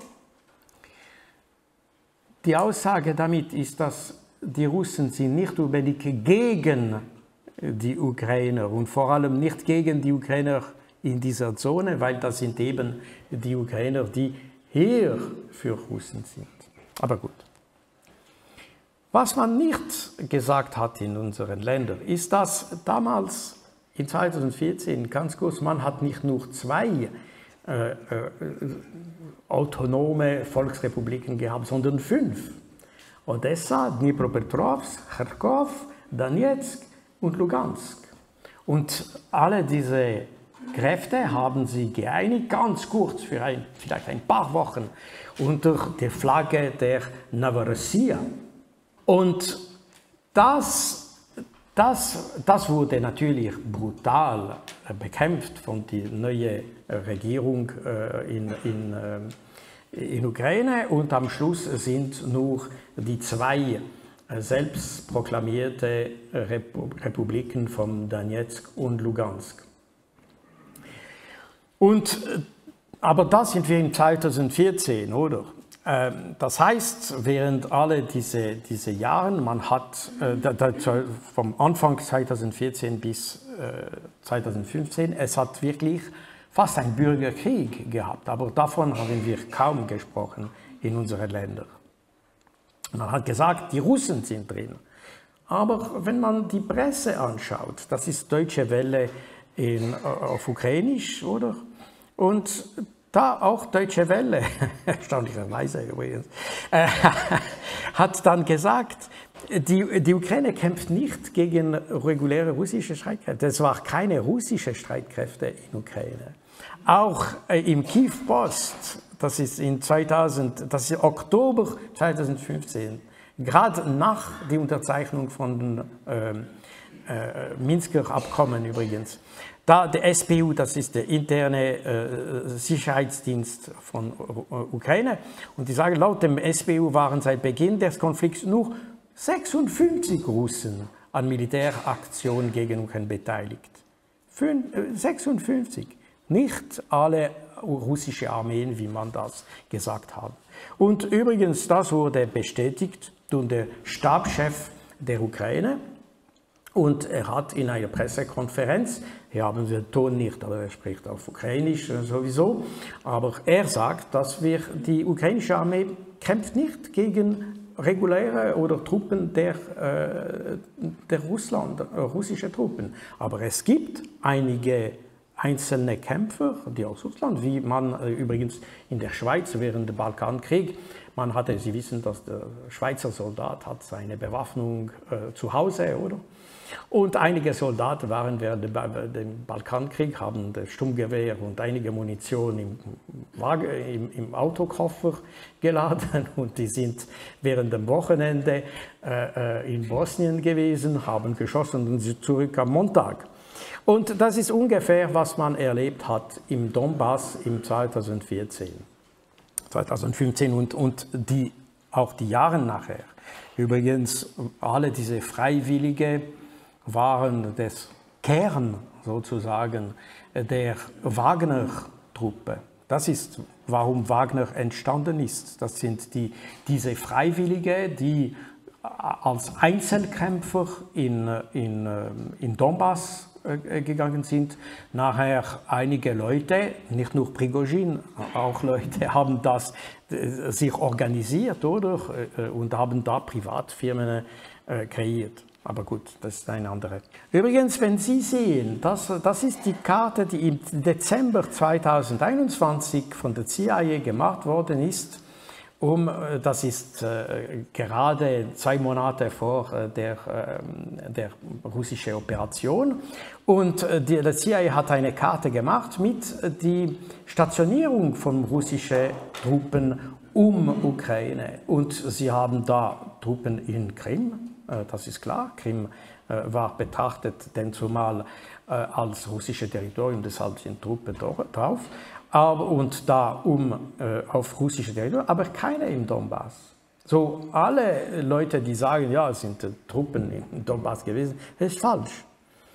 die Aussage damit ist, dass die Russen sind nicht unbedingt gegen die Ukrainer und vor allem nicht gegen die Ukrainer in dieser Zone, weil das sind eben die Ukrainer, die hier für Russen sind. Aber gut. Was man nicht gesagt hat in unseren Ländern, ist, dass damals in zweitausendvierzehn, ganz kurz, man hat nicht nur zwei äh, äh, autonome Volksrepubliken gehabt, sondern fünf. Odessa, Dnipropetrovsk, Kharkov, Donetsk und Lugansk. Und alle diese Kräfte haben sie geeinigt, ganz kurz, für ein, vielleicht ein paar Wochen, unter der Flagge der Novorossiya. Und das, das, das wurde natürlich brutal bekämpft von der neuen Regierung in, in, in Ukraine. Und am Schluss sind nur die zwei selbstproklamierte Republiken von Donetsk und Lugansk. Und, aber da sind wir in zweitausendvierzehn, oder? Das heißt, während alle diese, diese Jahre, man hat äh, da, da, vom Anfang zweitausendvierzehn bis äh, zweitausendfünfzehn, es hat wirklich fast einen Bürgerkrieg gehabt, aber davon haben wir kaum gesprochen in unseren Ländern. Man hat gesagt, die Russen sind drin, Aber wenn man die Presse anschaut, das ist Deutsche Welle in, auf Ukrainisch, oder? Und da auch Deutsche Welle, erstaunlicherweise übrigens, äh, hat dann gesagt, die, die Ukraine kämpft nicht gegen reguläre russische Streitkräfte. Es waren keine russischen Streitkräfte in Ukraine. Auch äh, im Kiew Post, das ist in zweitausend, das ist Oktober zweitausendfünfzehn, gerade nach der Unterzeichnung von den äh, äh, Minsker Abkommen übrigens, da der S B U, das ist der interne äh, Sicherheitsdienst von uh, Ukraine, und die sagen, laut dem S B U waren seit Beginn des Konflikts nur sechsundfünfzig Russen an Militäraktionen gegen Ukraine beteiligt. Fün äh, sechsundfünfzig. Nicht alle russische Armeen, wie man das gesagt hat. Und übrigens, das wurde bestätigt durch den Stabschef der Ukraine. Und er hat in einer Pressekonferenz, hier haben wir den Ton nicht, aber er spricht auf Ukrainisch sowieso, aber er sagt, dass wir, die ukrainische Armee kämpft nicht gegen reguläre oder Truppen der, äh, der Russland, äh, russische Truppen. Aber es gibt einige einzelne Kämpfer, die aus Russland, wie man äh, übrigens in der Schweiz während des Balkankrieg, man hatte, Sie wissen, dass der Schweizer Soldat hat seine Bewaffnung äh, zu Hause, oder? Und einige Soldaten waren während dem Balkankrieg, haben das Sturmgewehr und einige Munition im, Wagen, im, im Autokoffer geladen, und die sind während dem Wochenende äh, in Bosnien gewesen, haben geschossen und sind zurück am Montag. Und das ist ungefähr, was man erlebt hat im Donbass im zweitausendvierzehn, zweitausendfünfzehn und, und die, auch die Jahre nachher. Übrigens, alle diese Freiwillige waren des Kern sozusagen der Wagner-Truppe. Das ist, warum Wagner entstanden ist. Das sind die, diese Freiwillige, die als Einzelkämpfer in, in, in Donbass gegangen sind. Nachher einige Leute, nicht nur Prigozhin, auch Leute haben das sich organisiert, oder? Und haben da Privatfirmen kreiert. Aber gut, das ist eine andere. Übrigens, wenn Sie sehen, das, das ist die Karte, die im Dezember zweitausendeinundzwanzig von der C I A gemacht worden ist. Um, das ist äh, gerade zwei Monate vor äh, der, äh, der russischen Operation. Und äh, die, der C I A hat eine Karte gemacht mit äh, der Stationierung von russischen Truppen um Ukraine. Und sie haben da Truppen in Krim, äh, das ist klar. Krim äh, war betrachtet denn zumal äh, als russisches Territorium, deshalb sind Truppen drauf. Aber, und da um äh, auf russische Territorium, aber keine im Donbass. So, alle Leute, die sagen, ja, es sind äh, Truppen im Donbass gewesen, das ist falsch.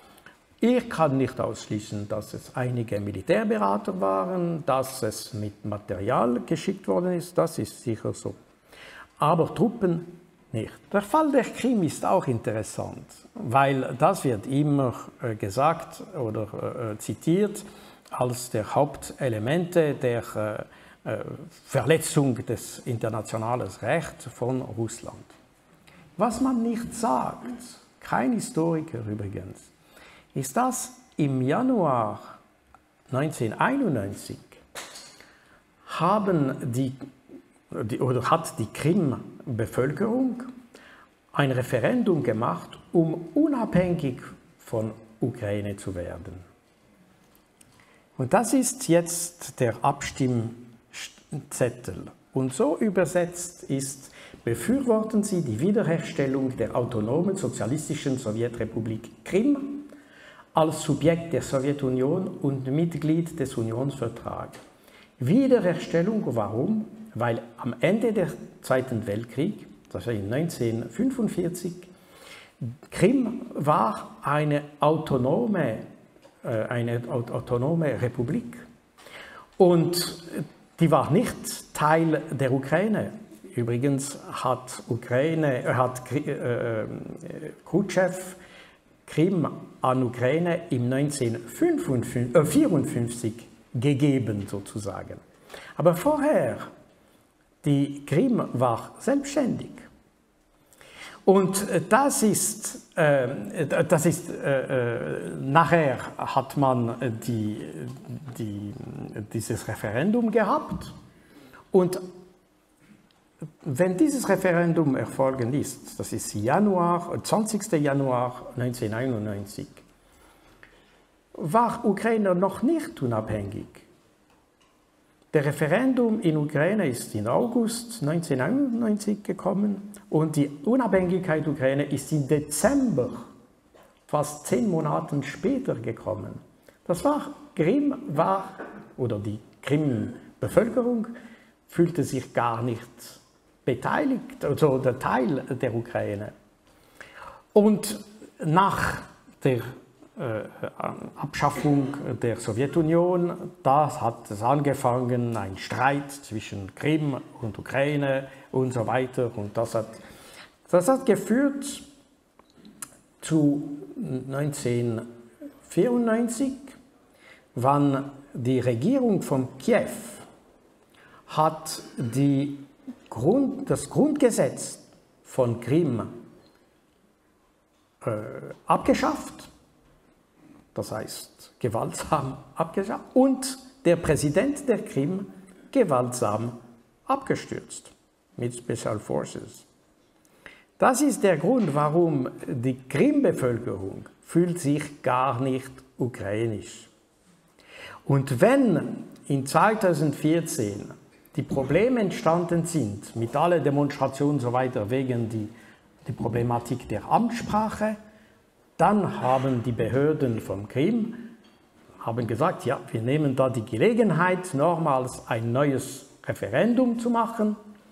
Ich kann nicht ausschließen, dass es einige Militärberater waren, dass es mit Material geschickt worden ist, das ist sicher so. Aber Truppen nicht. Der Fall der Krim ist auch interessant, weil das wird immer äh, gesagt oder äh, zitiert, als der Hauptelemente der äh, äh, Verletzung des internationalen Rechts von Russland. Was man nicht sagt, kein Historiker übrigens, ist, dass im Januar neunzehnhunderteinundneunzig haben die, die, oder hat die Krim-Bevölkerung ein Referendum gemacht, um unabhängig von Ukraine zu werden. Und das ist jetzt der Abstimmzettel. Und so übersetzt ist: Befürworten Sie die Wiederherstellung der autonomen sozialistischen Sowjetrepublik Krim als Subjekt der Sowjetunion und Mitglied des Unionsvertrags. Wiederherstellung, warum? Weil am Ende des Zweiten Weltkriegs, das war in neunzehnhundertfünfundvierzig, Krim war eine autonome eine autonome Republik, und die war nicht Teil der Ukraine. Übrigens hat, Ukraine, hat äh, Khrushchev Krim an Ukraine im neunzehnhundertvierundfünfzig gegeben, sozusagen. Aber vorher, die Krim war selbstständig. Und das ist, äh, das ist äh, nachher hat man die, die, dieses Referendum gehabt. Und wenn dieses Referendum erfolgen ist, das ist Januar, zwanzigster Januar neunzehnhunderteinundneunzig, war Ukraine noch nicht unabhängig. Der Referendum in Ukraine ist im August neunzehnhundertneunundneunzig gekommen und die Unabhängigkeit der Ukraine ist im Dezember, fast zehn Monate später gekommen. Das war, Krim war, oder die Krim-Bevölkerung fühlte sich gar nicht beteiligt, also der Teil der Ukraine. Und nach der äh, Abschaffung der Sowjetunion, da hat es angefangen, ein Streit zwischen Krim und Ukraine und so weiter. Und das hat, das hat geführt zu neunzehnhundertvierundneunzig, wann die Regierung von Kiew hat die Grund, das Grundgesetz von Krim äh, abgeschafft, das heißt gewaltsam abgeschafft, und der Präsident der Krim gewaltsam abgestürzt mit Special Forces. Das ist der Grund, warum die Krim-Bevölkerung fühlt sich gar nicht ukrainisch. Und wenn in zweitausendvierzehn die Probleme entstanden sind, mit aller Demonstration und so weiter, wegen die, die Problematik der Amtssprache, dann haben die Behörden vom Krim haben gesagt, ja, wir nehmen da die Gelegenheit, nochmals ein neues Referendum zu machen,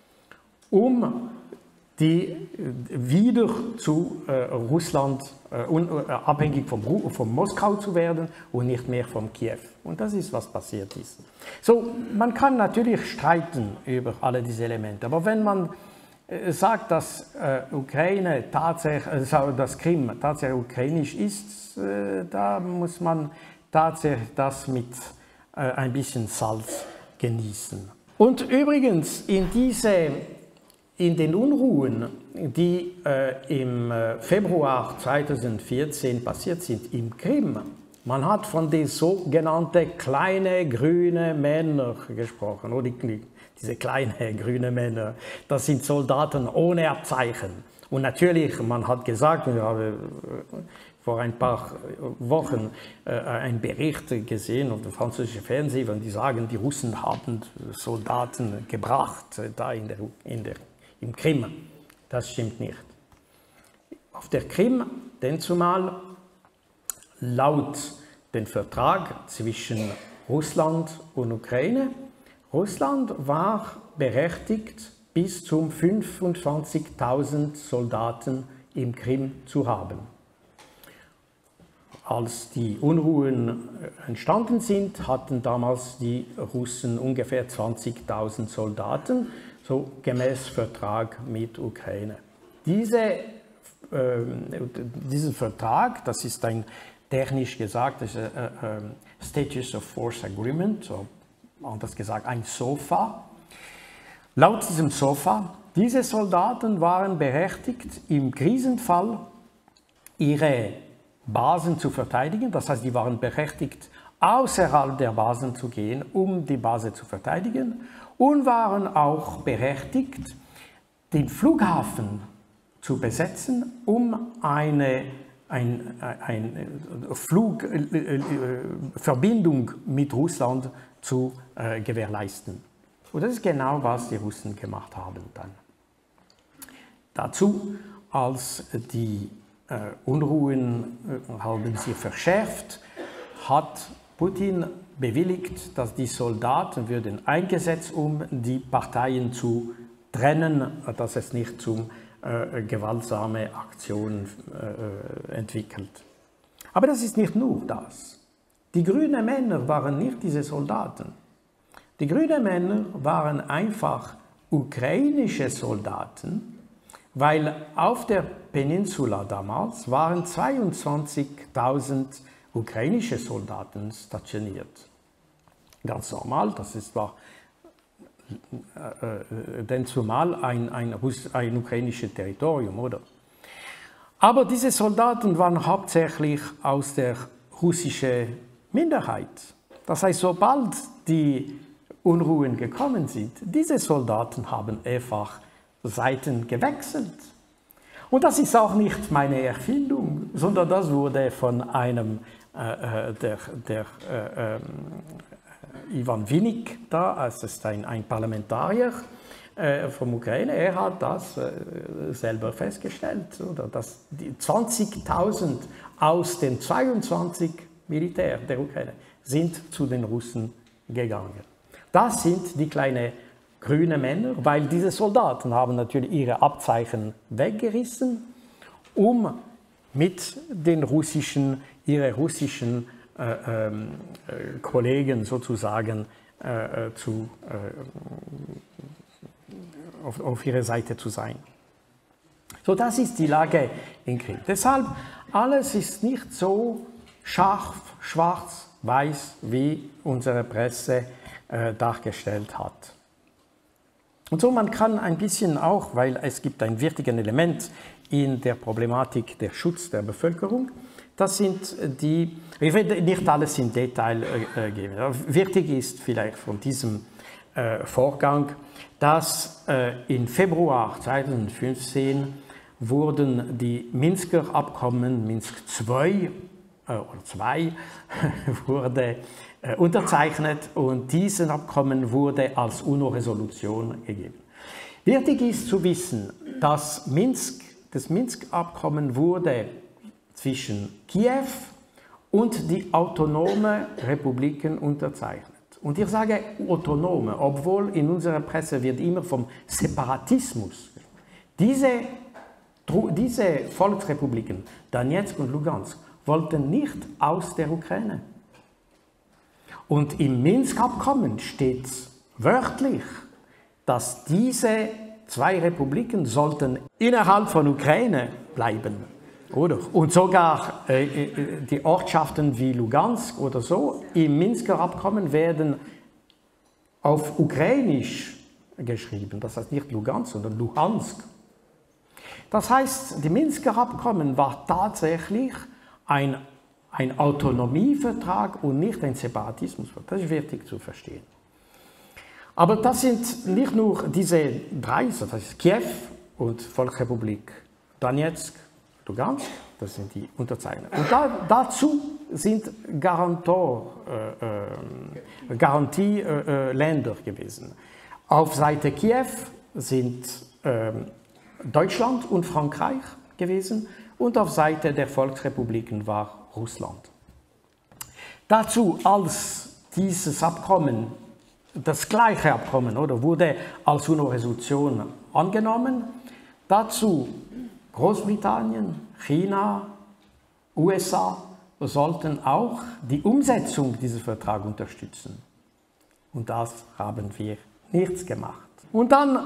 um die wieder zu äh, Russland äh, un, äh, abhängig von, von Moskau zu werden und nicht mehr von Kiew. Und das ist, was passiert ist. So, man kann natürlich streiten über alle diese Elemente, aber wenn man äh, sagt, dass äh, Ukraine tatsächlich, äh, dass Krim tatsächlich ukrainisch ist, äh, da muss man tatsächlich das mit äh, ein bisschen Salz genießen. Und übrigens, in diese In den Unruhen, die äh, im äh, Februar zweitausendvierzehn passiert sind im Krim, man hat von den sogenannten kleinen grünen Männern gesprochen, oder die, diese kleinen grünen Männer, das sind Soldaten ohne Abzeichen. Und natürlich, man hat gesagt, ich habe vor ein paar Wochen äh, einen Bericht gesehen auf dem französischen Fernsehen, und die sagen, die Russen haben Soldaten gebracht äh, da in der, in der im Krim. Das stimmt nicht. Auf der Krim, denn zumal laut dem Vertrag zwischen Russland und Ukraine, Russland war berechtigt, bis zu fünfundzwanzigtausend Soldaten im Krim zu haben. Als die Unruhen entstanden sind, hatten damals die Russen ungefähr zwanzigtausend Soldaten, so gemäß Vertrag mit Ukraine. Diese, äh, diesen Vertrag, das ist ein technisch gesagt, das ist ein äh, Status of Force Agreement, so anders gesagt ein SOFA. Laut diesem SOFA, diese Soldaten waren berechtigt, im Krisenfall ihre Basen zu verteidigen, das heißt, die waren berechtigt, außerhalb der Basen zu gehen, um die Base zu verteidigen, und waren auch berechtigt, den Flughafen zu besetzen, um eine, ein, eine Flugverbindung mit Russland zu äh, gewährleisten. Und das ist genau, was die Russen gemacht haben dann. Dazu, als die äh, Unruhen äh, haben sich verschärft, hat Putin bewilligt, dass die Soldaten würden eingesetzt, um die Parteien zu trennen, dass es nicht zu äh, gewaltsamen Aktionen äh, entwickelt. Aber das ist nicht nur das. Die grünen Männer waren nicht diese Soldaten. Die grünen Männer waren einfach ukrainische Soldaten, weil auf der Peninsula damals waren zweiundzwanzigtausend ukrainische Soldaten stationiert. Ganz normal, das ist war äh, äh, denn zumal ein, ein, ein ukrainisches Territorium, oder? Aber diese Soldaten waren hauptsächlich aus der russischen Minderheit. Das heißt, sobald die Unruhen gekommen sind, diese Soldaten haben einfach Seiten gewechselt. Und das ist auch nicht meine Erfindung, sondern das wurde von einem, äh, der, der äh, äh, Ivan Vinik, da, es ist ein, ein Parlamentarier äh, von Ukraine, er hat das äh, selber festgestellt, oder, dass die zwanzigtausend aus den zweiundzwanzig Militär der Ukraine sind zu den Russen gegangen. Das sind die kleinen grünen Männer, weil diese Soldaten haben natürlich ihre Abzeichen weggerissen, um mit den russischen, ihre russischen äh, äh, Kollegen sozusagen äh, zu, äh, auf, auf ihrer Seite zu sein. So, das ist die Lage in Krim. Deshalb, alles ist nicht so scharf, schwarz, weiß, wie unsere Presse äh, dargestellt hat. Und so, man kann ein bisschen auch, weil es gibt ein wichtiges Element in der Problematik der Schutz der Bevölkerung, das sind die, ich werde nicht alles im Detail äh, geben, aber wichtig ist vielleicht von diesem äh, Vorgang, dass äh, im Februar zweitausendfünfzehn wurden die Minsker Abkommen, Minsk zwei äh, oder zwei, wurde äh, unterzeichnet und dieses Abkommen wurde als UNO-Resolution gegeben. Wichtig ist zu wissen, dass Minsk, das Minsk-Abkommen wurde zwischen Kiew und die autonomen Republiken unterzeichnet. Und ich sage autonome, obwohl in unserer Presse wird immer vom Separatismus. Diese, diese Volksrepubliken, Donetsk und Lugansk, wollten nicht aus der Ukraine. Und im Minsk-Abkommen steht wörtlich, dass diese zwei Republiken sollten innerhalb von Ukraine bleiben. Oder? Und sogar äh, die Ortschaften wie Lugansk oder so im Minsker Abkommen werden auf Ukrainisch geschrieben. Das heißt nicht Lugansk, sondern Luhansk. Das heißt, die Minsker Abkommen war tatsächlich ein, ein Autonomievertrag und nicht ein Separatismusvertrag. Das ist wichtig zu verstehen. Aber das sind nicht nur diese drei, das heißt Kiew und Volksrepublik Donetsk, Lugansk, das sind die Unterzeichner. Und da, dazu sind Garantor, äh, äh, Garantieländer äh, gewesen. Auf Seite Kiew sind äh, Deutschland und Frankreich gewesen und auf Seite der Volksrepubliken war Russland. Dazu, als dieses Abkommen, das gleiche Abkommen, oder, wurde als UNO-Resolution angenommen, dazu Großbritannien, China, U S A sollten auch die Umsetzung dieses Vertrags unterstützen. Und das haben wir nichts gemacht. Und dann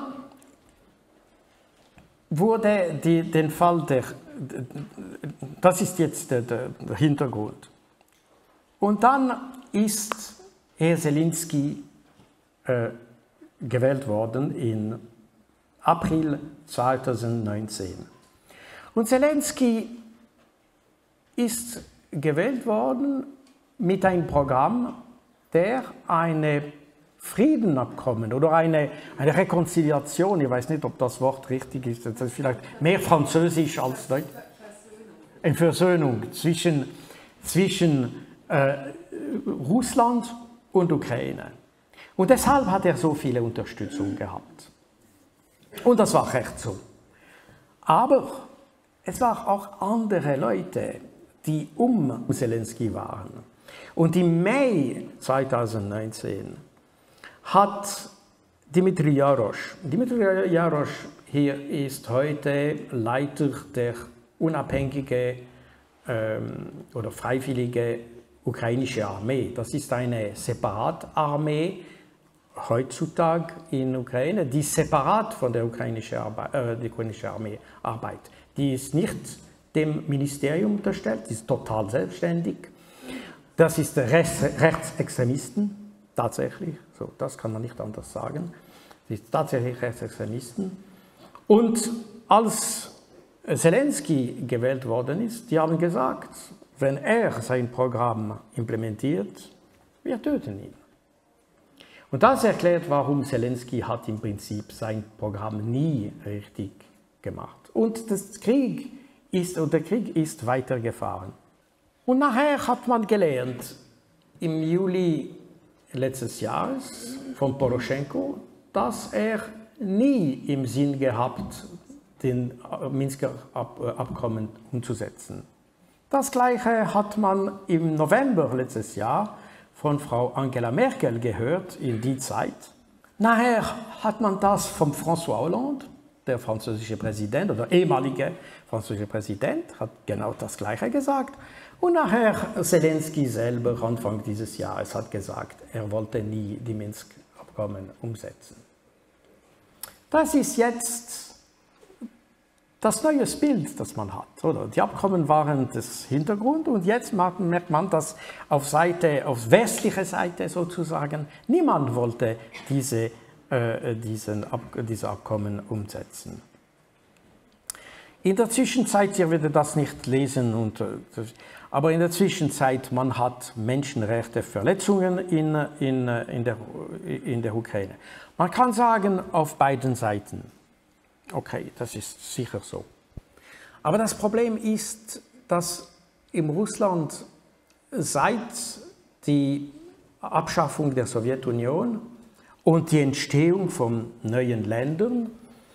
wurde die, den Fall der, das ist jetzt der, der, der Hintergrund. Und dann ist Herr Zelensky äh, gewählt worden im April zweitausendneunzehn. Und Zelensky ist gewählt worden mit einem Programm, der ein Friedenabkommen oder eine, eine Rekonciliation, ich weiß nicht, ob das Wort richtig ist, das ist vielleicht mehr Französisch als Deutsch, eine Versöhnung zwischen, zwischen äh, Russland und Ukraine. Und deshalb hat er so viele Unterstützung gehabt. Und das war recht so. Aber es waren auch andere Leute, die um Zelensky waren. Und im Mai zweitausendneunzehn hat Dmitri Jarosch, Dmitri Jarosch hier ist heute Leiter der unabhängigen ähm, oder freiwilligen ukrainischen Armee. Das ist eine Separatarmee heutzutage in Ukraine, die separat von der ukrainischen, Arbeit, äh, die ukrainische Armee arbeitet. Die ist nicht dem Ministerium unterstellt, die ist total selbstständig. Das ist der Rechts Rechtsextremisten, tatsächlich, so, das kann man nicht anders sagen. Die ist tatsächlich Rechtsextremisten. Und als Zelensky gewählt worden ist, die haben gesagt, wenn er sein Programm implementiert, wir töten ihn. Und das erklärt, warum Zelensky hat im Prinzip sein Programm nie richtig gemacht. Und das Krieg ist, und der Krieg ist weitergefahren. Und nachher hat man gelernt, im Juli letztes Jahres von Poroschenko, dass er nie im Sinn gehabt, den Minsker Abkommen umzusetzen. Das Gleiche hat man im November letztes Jahr von Frau Angela Merkel gehört in die Zeit. Nachher hat man das von François Hollande, der französische Präsident oder ehemalige französische Präsident, hat genau das Gleiche gesagt. Und nachher Zelensky selber Anfang dieses Jahres hat gesagt, er wollte nie die Minsk-Abkommen umsetzen. Das ist jetzt das neue Bild, das man hat. Oder? Die Abkommen waren das Hintergrund und jetzt merkt man, dass auf Seite, auf westlicher Seite sozusagen, niemand wollte diese, äh, diesen Ab diese Abkommen umsetzen. In der Zwischenzeit, ihr werdet das nicht lesen, und, aber in der Zwischenzeit, man hat Menschenrechtsverletzungen in, in, in, der, in der Ukraine. Man kann sagen, auf beiden Seiten. Okay, das ist sicher so. Aber das Problem ist, dass in Russland seit der Abschaffung der Sowjetunion und die Entstehung von neuen Ländern,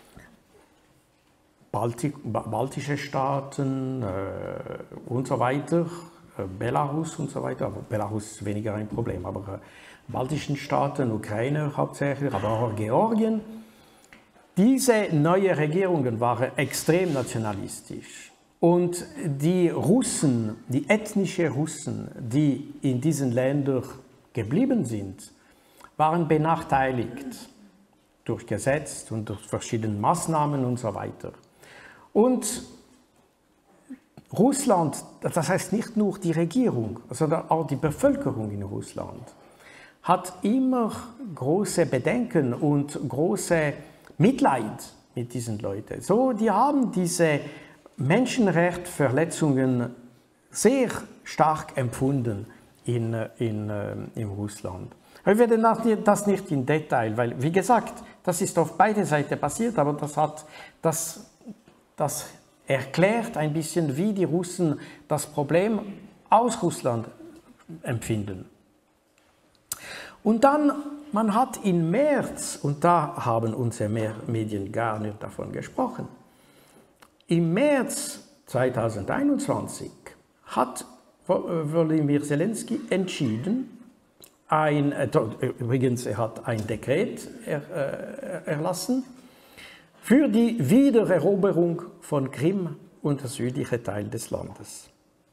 Baltik, baltische Staaten äh, und so weiter, äh, Belarus und so weiter, aber Belarus ist weniger ein Problem, aber äh, baltischen Staaten, Ukraine hauptsächlich, aber auch Georgien, diese neuen Regierungen waren extrem nationalistisch. Und die Russen, die ethnischen Russen, die in diesen Ländern geblieben sind, waren benachteiligt durch Gesetz und durch verschiedene Maßnahmen und so weiter. Und Russland, das heißt nicht nur die Regierung, sondern auch die Bevölkerung in Russland, hat immer große Bedenken und große Mitleid mit diesen Leuten. So, die haben diese Menschenrechtsverletzungen sehr stark empfunden in, in, in Russland. Wir werden das nicht im Detail, weil, wie gesagt, das ist auf beide Seiten passiert, aber das, hat, das, das erklärt ein bisschen, wie die Russen das Problem aus Russland empfinden. Und dann, man hat im März, und da haben unsere Medien gar nicht davon gesprochen, im März zweitausendeinundzwanzig hat Volodymyr Zelensky entschieden, ein, äh, übrigens, er hat ein Dekret er, äh, erlassen, für die Wiedereroberung von Krim und der südliche Teil des Landes.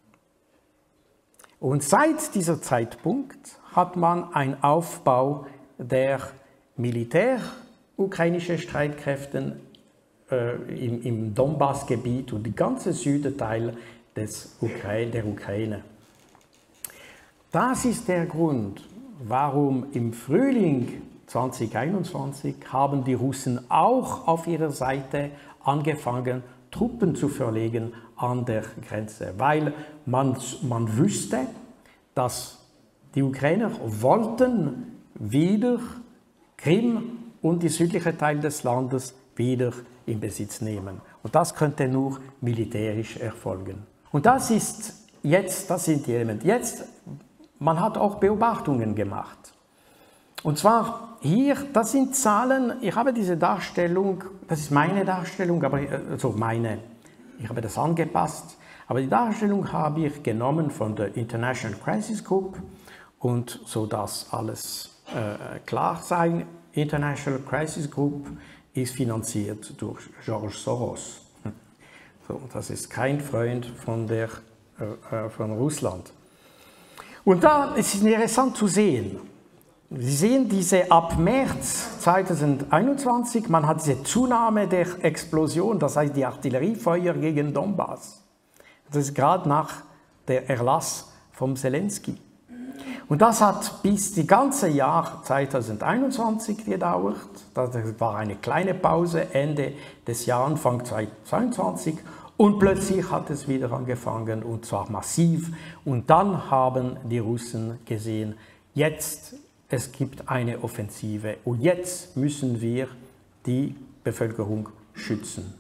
Und seit diesem Zeitpunkt hat man einen Aufbau der militär-ukrainischen Streitkräfte äh, im, im Donbass-Gebiet und den ganzen Südteil des Ukra- der Ukraine. Das ist der Grund, warum im Frühling zweitausendeinundzwanzig haben die Russen auch auf ihrer Seite angefangen, Truppen zu verlegen an der Grenze, weil man, man wusste, dass die Ukrainer wollten wieder Krim und die südliche Teil des Landes wieder in Besitz nehmen. Und das könnte nur militärisch erfolgen. Und das ist jetzt, das sind die Elemente. Jetzt, man hat auch Beobachtungen gemacht. Und zwar hier, das sind Zahlen, ich habe diese Darstellung, das ist meine Darstellung, aber also meine, ich habe das angepasst, aber die Darstellung habe ich genommen von der International Crisis Group und so dass alles äh, klar sein, International Crisis Group ist finanziert durch George Soros. So, das ist kein Freund von, der, äh, von Russland. Und da ist es interessant zu sehen, Sie sehen diese ab März zweitausendeinundzwanzig, man hat diese Zunahme der Explosion, das heißt die Artilleriefeuer gegen Donbass. Das ist gerade nach der Erlass von Zelensky. Und das hat bis das ganze Jahr zweitausendeinundzwanzig gedauert. Das war eine kleine Pause Ende des Jahres, Anfang zweitausendzweiundzwanzig. Und plötzlich hat es wieder angefangen, und zwar massiv. Und dann haben die Russen gesehen, jetzt es gibt eine Offensive und jetzt müssen wir die Bevölkerung schützen.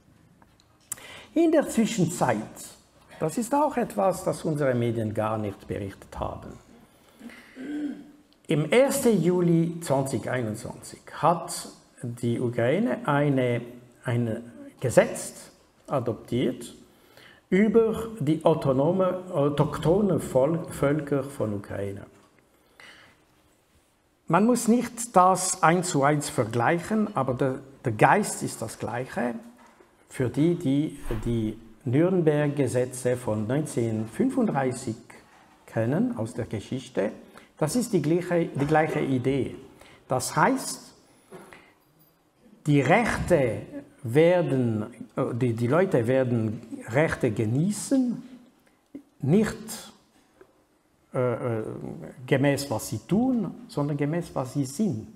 In der Zwischenzeit, das ist auch etwas, das unsere Medien gar nicht berichtet haben. Im ersten Juli zweitausendeinundzwanzig hat die Ukraine eine, ein Gesetz adoptiert über die autonome, autochtone Völker von Ukraine. Man muss nicht das eins zu eins vergleichen, aber der, der Geist ist das gleiche. Für die, die die Nürnberg-Gesetze von neunzehnhundertfünfunddreißig kennen aus der Geschichte, das ist die gleiche, die gleiche Idee. Das heißt, die Rechte werden, die, die Leute werden Rechte genießen, nicht äh, gemäß was sie tun, sondern gemäß was sie sind.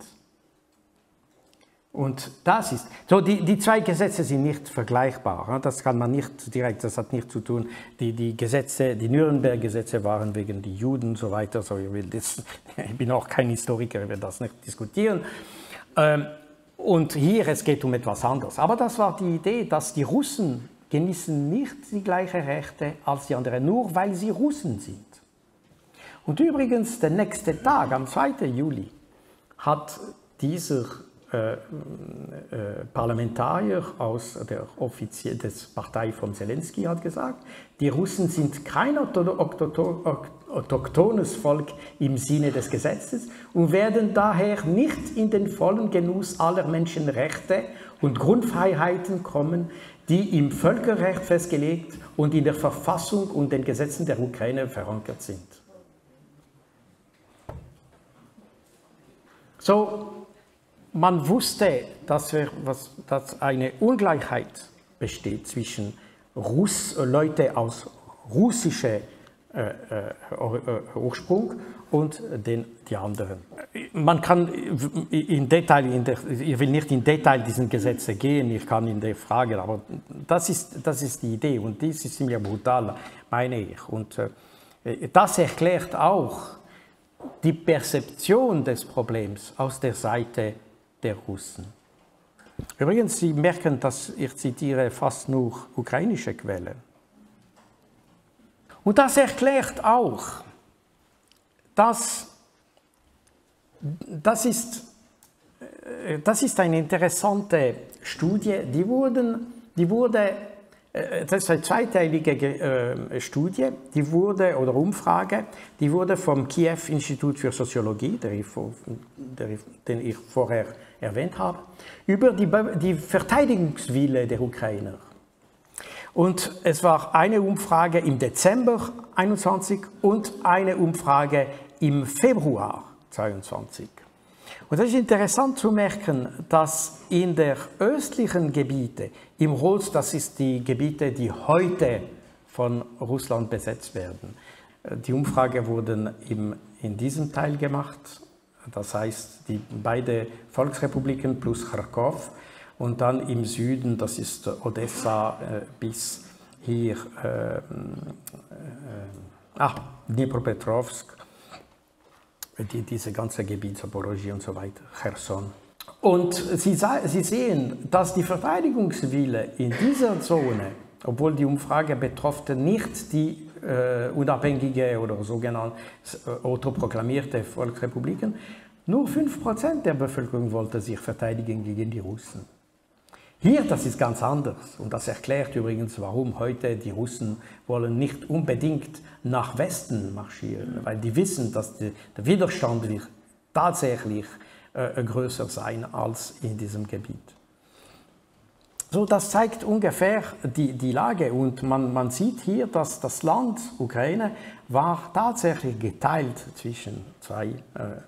Und das ist, so die, die zwei Gesetze sind nicht vergleichbar, das kann man nicht direkt, das hat nichts zu tun, die, die Gesetze, die Nürnberg-Gesetze waren wegen die Juden und so weiter, so ich, will das, ich bin auch kein Historiker, ich will das nicht diskutieren. Ähm, und hier, es geht um etwas anderes, aber das war die Idee, dass die Russen genießen nicht die gleichen Rechte als die anderen, nur weil sie Russen sind. Und übrigens, der nächste Tag, am zweiten Juli, hat dieser Äh, äh, Parlamentarier aus der Offizier des Partei von Zelensky hat gesagt, die Russen sind kein autochthones Volk im Sinne des Gesetzes und werden daher nicht in den vollen Genuss aller Menschenrechte und Grundfreiheiten kommen, die im Völkerrecht festgelegt und in der Verfassung und den Gesetzen der Ukraine verankert sind. So, man wusste, dass, wir, was, dass eine Ungleichheit besteht zwischen Russ, Leute aus russischem äh, äh, Ursprung und den, die anderen. Man kann in Detail, in der, ich will nicht in Detail diesen Gesetze gehen, ich kann in der Frage, aber das ist, das ist die Idee und dies ist ziemlich brutal, meine ich. Und äh, das erklärt auch die Perzeption des Problems aus der Seite der Russen. Übrigens, Sie merken, dass ich zitiere fast nur ukrainische Quellen. Und das erklärt auch, dass das ist, das ist eine interessante Studie, die, wurden, die wurde, das ist eine zweiteilige Studie, die wurde, oder Umfrage, die wurde vom Kiew-Institut für Soziologie, der ich, der, den ich vorher erwähnt habe, über die, die Verteidigungswille der Ukrainer. Und es war eine Umfrage im Dezember einundzwanzig und eine Umfrage im Februar zweiundzwanzig. Und es ist interessant zu merken, dass in der östlichen Gebiete, im Rot, das ist die Gebiete, die heute von Russland besetzt werden. Die Umfrage wurde im, in diesem Teil gemacht, das heißt die beiden Volksrepubliken plus Kharkov und dann im Süden, das ist Odessa äh, bis hier, äh, äh, ah, Dnipropetrovsk, die, diese ganze Gebiet, Zaporozhye und so weiter, Cherson. Und Sie, Sie sehen, dass die Verteidigungswille in dieser Zone, obwohl die Umfrage betraf nicht die äh, unabhängige oder sogenannte äh, autoproklamierte Volksrepubliken, nur fünf Prozent der Bevölkerung wollte sich verteidigen gegen die Russen. Hier, das ist ganz anders und das erklärt übrigens, warum heute die Russen wollen nicht unbedingt nach Westen marschieren, weil die wissen, dass die, der Widerstand wird tatsächlich äh, größer sein als in diesem Gebiet. So, das zeigt ungefähr die, die Lage und man, man sieht hier, dass das Land Ukraine war tatsächlich geteilt zwischen zwei äh,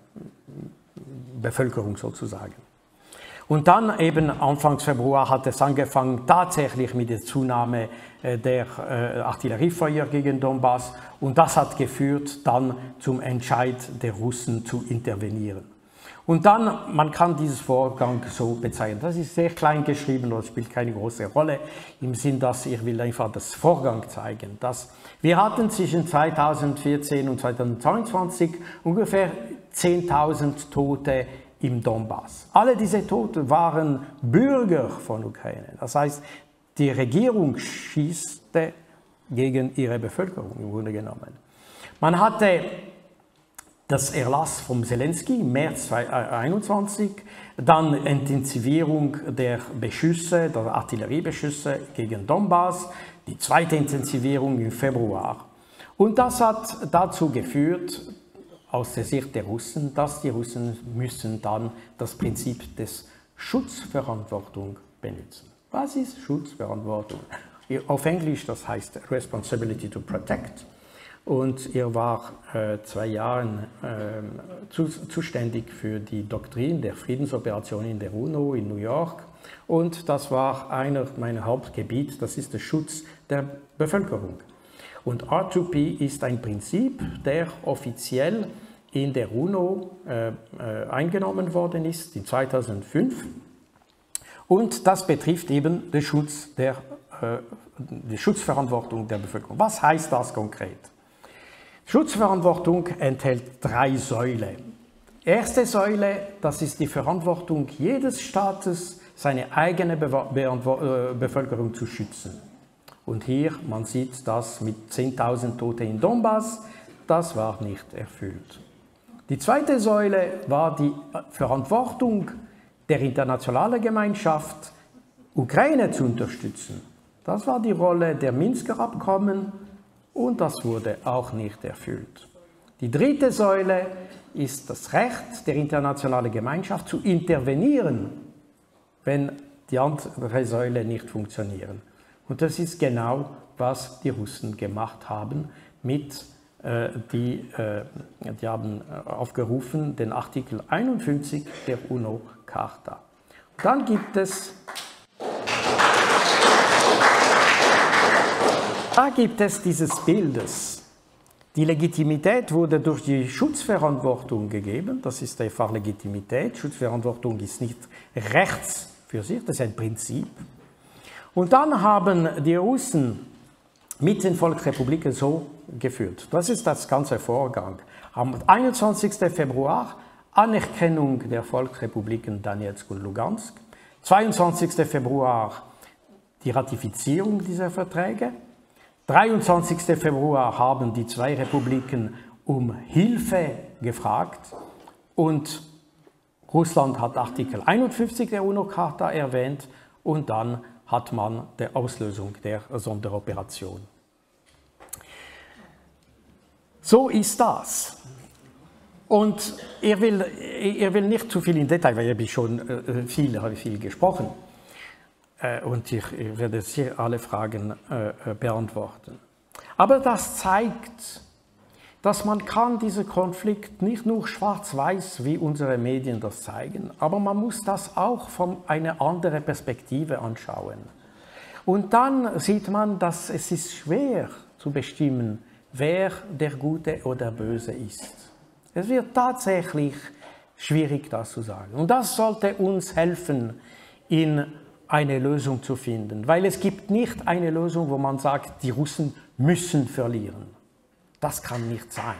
Bevölkerungen sozusagen. Und dann eben Anfang Februar hat es angefangen tatsächlich mit der Zunahme äh, der äh, Artilleriefeuer gegen Donbass und das hat geführt dann zum Entscheid der Russen zu intervenieren. Und dann, man kann dieses Vorgang so bezeichnen. Das ist sehr klein geschrieben, das spielt keine große Rolle, im Sinn, dass ich will einfach das Vorgang zeigen. Dass wir hatten zwischen zweitausendvierzehn und zweitausendzweiundzwanzig ungefähr zehntausend Tote im Donbass. Alle diese Toten waren Bürger von Ukraine. Das heißt, die Regierung schießte gegen ihre Bevölkerung im Grunde genommen. Man hatte das Erlass vom Zelensky im März zweitausendeinundzwanzig, dann Intensivierung der Beschüsse, der Artilleriebeschüsse gegen Donbass, die zweite Intensivierung im Februar. Und das hat dazu geführt, aus der Sicht der Russen, dass die Russen müssen dann das Prinzip des Schutzverantwortung benutzen. Was ist Schutzverantwortung? Auf Englisch, das heißt Responsibility to Protect. Und er war äh, zwei Jahre äh, zu, zuständig für die Doktrin der Friedensoperation in der UNO in New York. Und das war einer meiner Hauptgebiete, das ist der Schutz der Bevölkerung. Und R zwei P ist ein Prinzip, der offiziell in der UNO äh, äh, eingenommen worden ist, in zweitausendfünf. Und das betrifft eben den Schutz der, äh, die Schutzverantwortung der Bevölkerung. Was heißt das konkret? Schutzverantwortung enthält drei Säulen. Erste Säule, das ist die Verantwortung jedes Staates, seine eigene Be Be Bevölkerung zu schützen. Und hier, man sieht das mit zehntausend Toten in Donbass, das war nicht erfüllt. Die zweite Säule war die Verantwortung der internationalen Gemeinschaft, Ukraine zu unterstützen. Das war die Rolle der Minsker Abkommen. Und das wurde auch nicht erfüllt. Die dritte Säule ist das Recht der internationalen Gemeinschaft zu intervenieren, wenn die andere Säule nicht funktionieren. Und das ist genau, was die Russen gemacht haben mit, äh, die, äh, die haben aufgerufen, den Artikel einundfünfzig der UNO-Charta. Dann gibt es Da gibt es dieses Bildes. Die Legitimität wurde durch die Schutzverantwortung gegeben. Das ist einfach Legitimität. Schutzverantwortung ist nicht rechts für sich, das ist ein Prinzip. Und dann haben die Russen mit den Volksrepubliken so geführt. Das ist das ganze Vorgang. Am einundzwanzigsten Februar Anerkennung der Volksrepubliken Donezk und Lugansk. zweiundzwanzigsten Februar die Ratifizierung dieser Verträge. dreiundzwanzigsten Februar haben die zwei Republiken um Hilfe gefragt und Russland hat Artikel einundfünfzig der UNO-Charta erwähnt und dann hat man die Auslösung der Sonderoperation. So ist das. Und ich will, ich will nicht zu viel in Detail, weil ich habe schon viel, habe viel gesprochen. Und ich werde sicher alle Fragen äh, beantworten. Aber das zeigt, dass man kann diesen Konflikt nicht nur schwarz-weiß, wie unsere Medien das zeigen, aber man muss das auch von einer anderen Perspektive anschauen. Und dann sieht man, dass es ist schwer zu bestimmen, wer der Gute oder Böse ist. Es wird tatsächlich schwierig, das zu sagen. Und das sollte uns helfen, in eine Lösung zu finden, weil es gibt nicht eine Lösung, wo man sagt, die Russen müssen verlieren. Das kann nicht sein.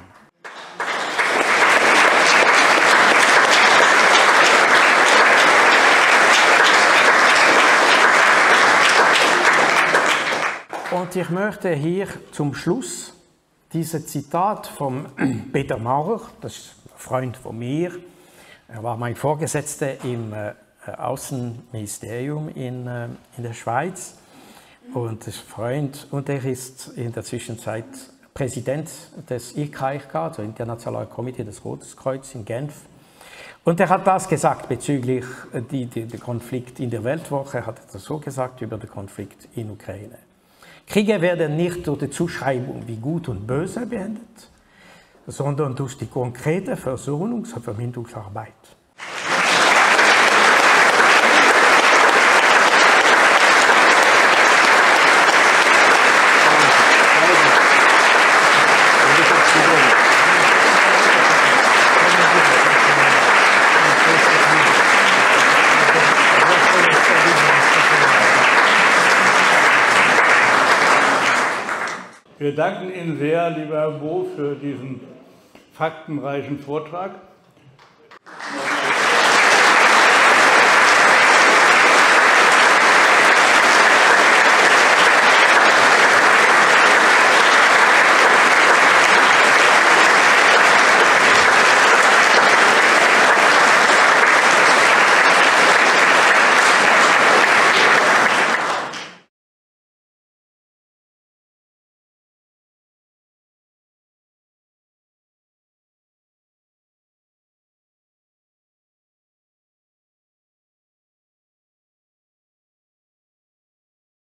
Und ich möchte hier zum Schluss dieses Zitat von Peter Maurer, das ist ein Freund von mir, er war mein Vorgesetzter im Außenministerium in, in der Schweiz und ist Freund und er ist in der Zwischenzeit Präsident des I K H K, also Internationalen Komitee des Roten Kreuzes in Genf. Und er hat das gesagt bezüglich die, die, die Konflikt in der Weltwoche, er hat das so gesagt über den Konflikt in Ukraine. Kriege werden nicht durch die Zuschreibung wie gut und böse beendet, sondern durch die konkrete Versöhnungs- und Vermittlungsarbeit. Wir danken Ihnen sehr, lieber Herr Bo, für diesen faktenreichen Vortrag.